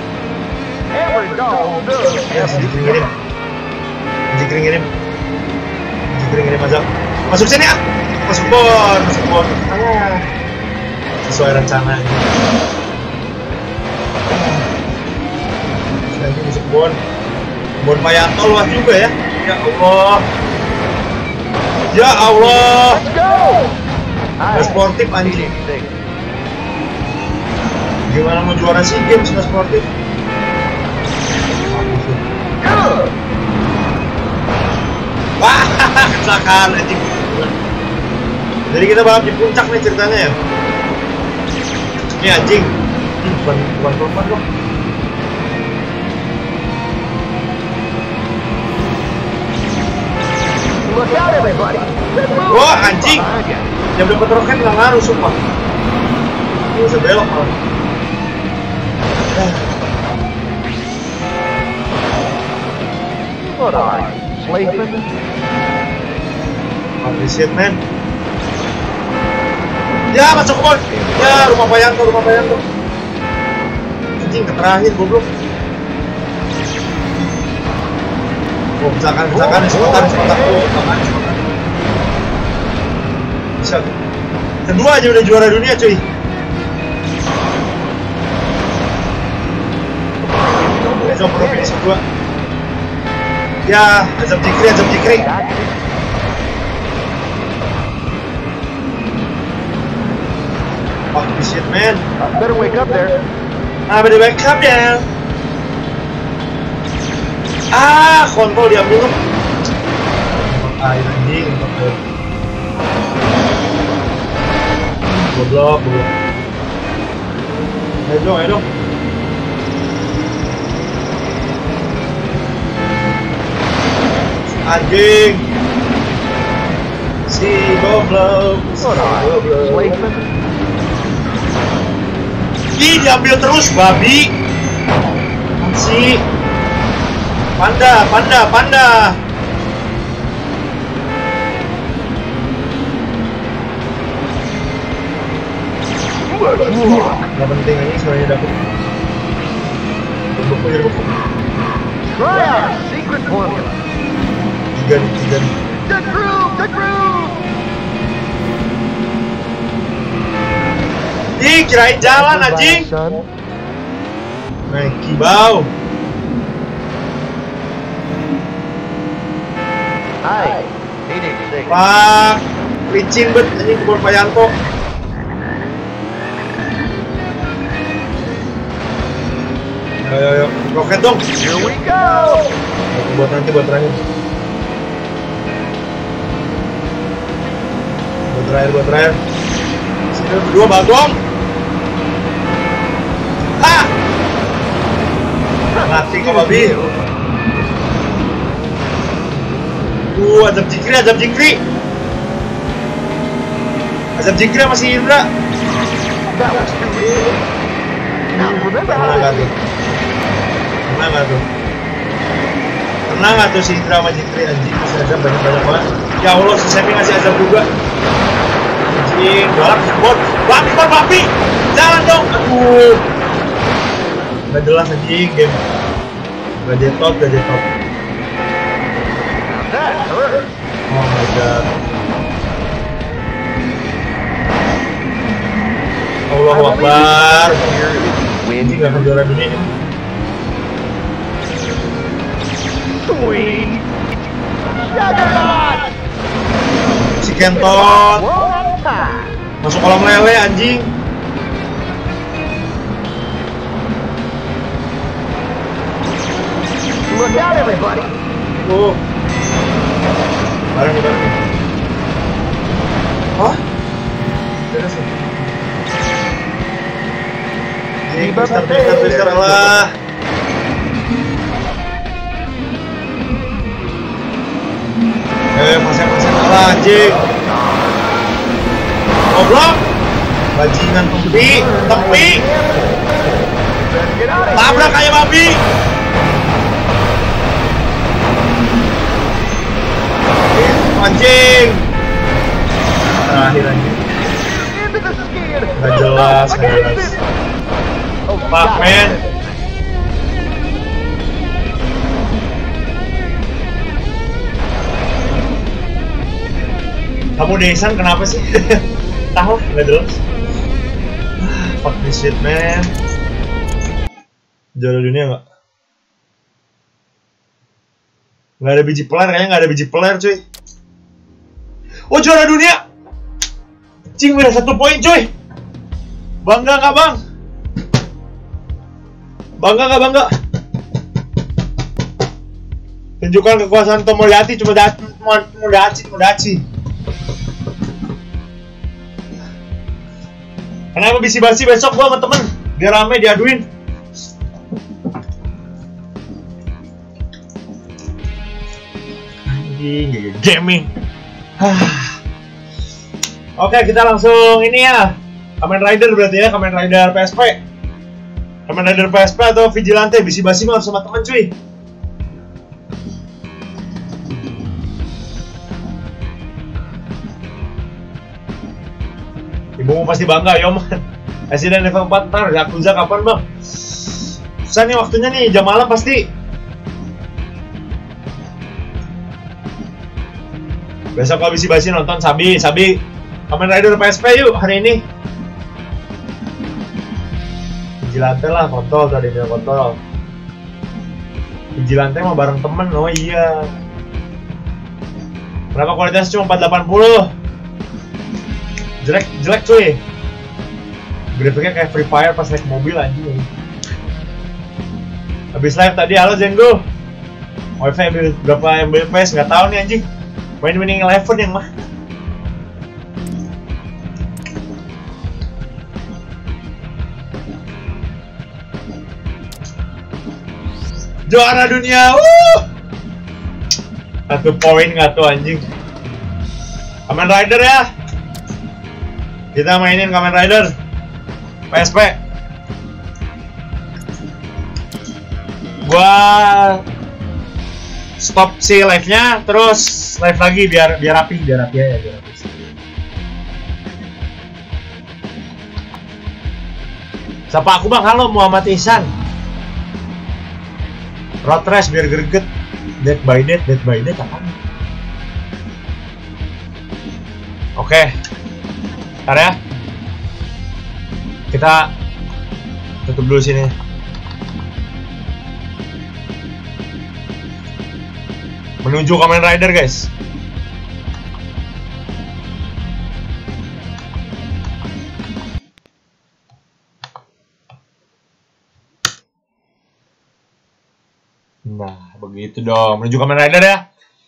Ya sedikit ngirim. Sedikit ngirim. Sedikit ngirim aja. Masuk sini ah. Masuk bor, masuk bor. Ah. Sesuai rencana ini. Lagi masuk bor. Bon Payanto luas juga ya. Ya Allah. Ya Allah. Gak sportif anjing. Gimana mau juara SEA Games gak sportif? Wah, kecelakaan anjing. Jadi kita balap di puncak nih ceritanya ya. Ini anjing. Ini bukan bukan korban dong. Wah anjing, yang dapat roket nggak ngaruh sumpah. Nggak usah belok malah. What are you, sleeping? Appreciate man. Ya masuk pon. Ya rumah Payanto, rumah Payanto. Anjing ke terakhir goblok. Oh, misalkan, misalkan, kesempatan, kesempatan, oh, kesempatan, kesempatan. Bisa. Kedua aja udah juara dunia, cuy. Besok pro finish kedua. Ya, Azam Jikri, Azam Jikri. Fuck this shit, man. I better wake up there. Ah, better wake up ya. Ah, kontrol diambil tuh. Air anjing, kontrol. Goblok, goblok. Ayo dong, ayo dong. Anjing. Si goblok, si goblok. Ih, diambil terus, babi. Si Panda, panda, panda. Gak penting aja sebenarnya dapet. Buku ya buku. Try our secret formula. Tiga nih, tiga nih. The groove, the groove. Ih, kirain jalan anjing. Naik kibau. Hai, ini sih. Pak, licin bet anjing kebun Payanto. Ayo, ayo, roket dong. Here we go. Buat nanti, buat terakhir. Buat terakhir, buat terakhir. Sini berdua bagong. Ah! Mati kok babi. Uh, Azam Jikri, Azam Jikri. Azam Jikri masih Indra. That was too easy. Now remember Tenang how gak to tuh? Tenang gak tuh? Tenang gak tuh si Indra sama Jikri anjing? Masih Azam banyak-banyak banget. Ya Allah, si Semi ngasih Azam juga. Anjing, galak bot. Babi, bot, babi. Jalan dong. Aduh. Gak jelas anjing game. Gak jetot, gak jetot. that hurt. Oh my god. Allahu Akbar. Ini gak akan juara dunia ini. Sweet. Juggernaut. Si Kenton One time. masuk kolam lele anjing. Look out, everybody. Oh. Barang nih, barang nih. Hah? Beres ya? Anjing, twister, twister, twister, alah. Eh, pasang, pasang, alah anjing. Goblok. Bajingan tepi, tepi. Tabrak kayak babi. Anjing. Terakhir anjing. Into the skin. Gak jelas, gak jelas. Oh, Fuck, God. man. Kamu Desan kenapa sih? Tahu, nggak jelas. Fuck this shit, man. Juara dunia nggak? Nggak ada biji peler, kayaknya nggak ada biji peler, cuy. Oh, juara dunia! Cing, beda satu poin, cuy. Bangga nggak, bang? Bangga nggak, bangga? Tunjukkan kekuasaan Tomodachi, cuma Tomodachi, Tomodachi. Kenapa bisi-basi besok gua sama temen? Biar rame diaduin. Anjing, gaming. Oke, kita langsung ini ya. Kamen Rider berarti ya, Kamen Rider P S P. Kamen Rider P S P atau Vigilante, bisi-basi mah harus sama temen cuy. Ibumu pasti bangga, yo man. Resident Evil empat ntar, Yakuza kapan bang? Susah nih waktunya nih, jam malam pasti. Besok kalau bisi-basi nonton Sabi, Sabi Kamen Rider P S P yuk hari ini. Vigilante lah, kontrol tadi dia kontrol. Vigilante mah bareng temen, oh iya. Kenapa kualitas cuma empat delapan puluh? Jelek, jelek cuy. Grafiknya kayak Free Fire pas naik mobil anjing. Habis live tadi, halo Zengo. Wifi berapa M B P S nggak tahu nih anjing. Main Winning Eleven yang mah. Juara dunia, wuh. Satu poin nggak tuh anjing. Kamen Rider ya. Kita mainin Kamen Rider P S P. Gua stop si live-nya, terus live lagi biar biar rapi, biar rapi aja, biar rapi. Siapa aku bang? Halo Muhammad Ihsan. Road Race biar greget. Dead by Dead, Dead by Dead apa? Oke. Ntar ya. Kita tutup dulu sini. Menuju Kamen Rider guys. Nah, begitu dong. Menuju Kamen Rider ya.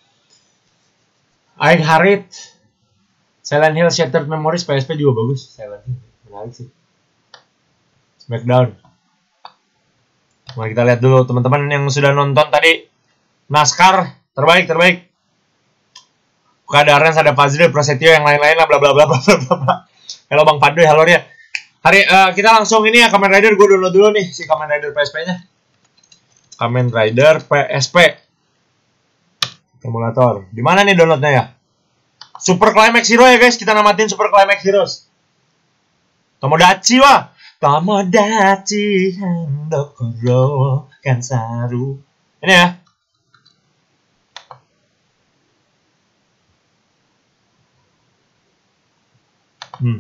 I Harit. Silent Hill Shattered Memories P S P juga bagus. Silent Hill menarik sih. Smackdown. Mari kita lihat dulu teman-teman yang sudah nonton tadi. NASCAR terbaik terbaik. Keadaan ada Fazril, Prasetyo, yang lain-lain lah bla bla bla bla bla bla. Halo Bang Padre, halo dia. Hari uh, kita langsung ini ya Kamen Rider, gue download dulu nih si Kamen Rider P S P-nya. Kamen Rider P S P. Emulator. Di mana nih downloadnya ya? Super Climax Hero ya guys, kita namatin Super Climax Heroes. Tomodachi wa Tomodachi Handokoro Kansaru. Ini ya. Hmm.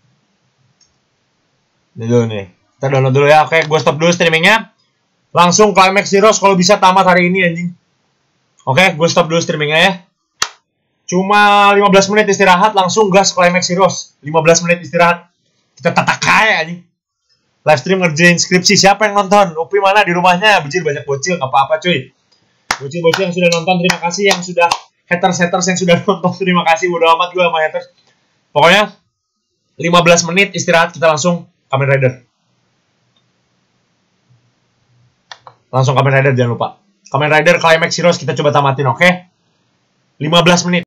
Ini dulu nih. Kita download dulu ya. Oke, gue stop dulu streamingnya. Langsung Climax Heroes kalau bisa tamat hari ini anjing. Oke, gue stop dulu streamingnya ya. Cuma lima belas menit istirahat, langsung gas Climax Heroes. lima belas menit istirahat. Kita tatak kaya anjing. Live stream ngerjain skripsi. Siapa yang nonton? Upi mana di rumahnya? Bocil banyak bocil, enggak apa-apa cuy. Bocil-bocil yang sudah nonton, terima kasih. Yang sudah haters-haters yang sudah nonton, terima kasih. Udah amat gue sama haters. Pokoknya lima belas menit istirahat, kita langsung Kamen Rider. Langsung Kamen Rider, jangan lupa. Kamen Rider Climax Heroes kita coba tamatin, oke? Okay? lima belas menit.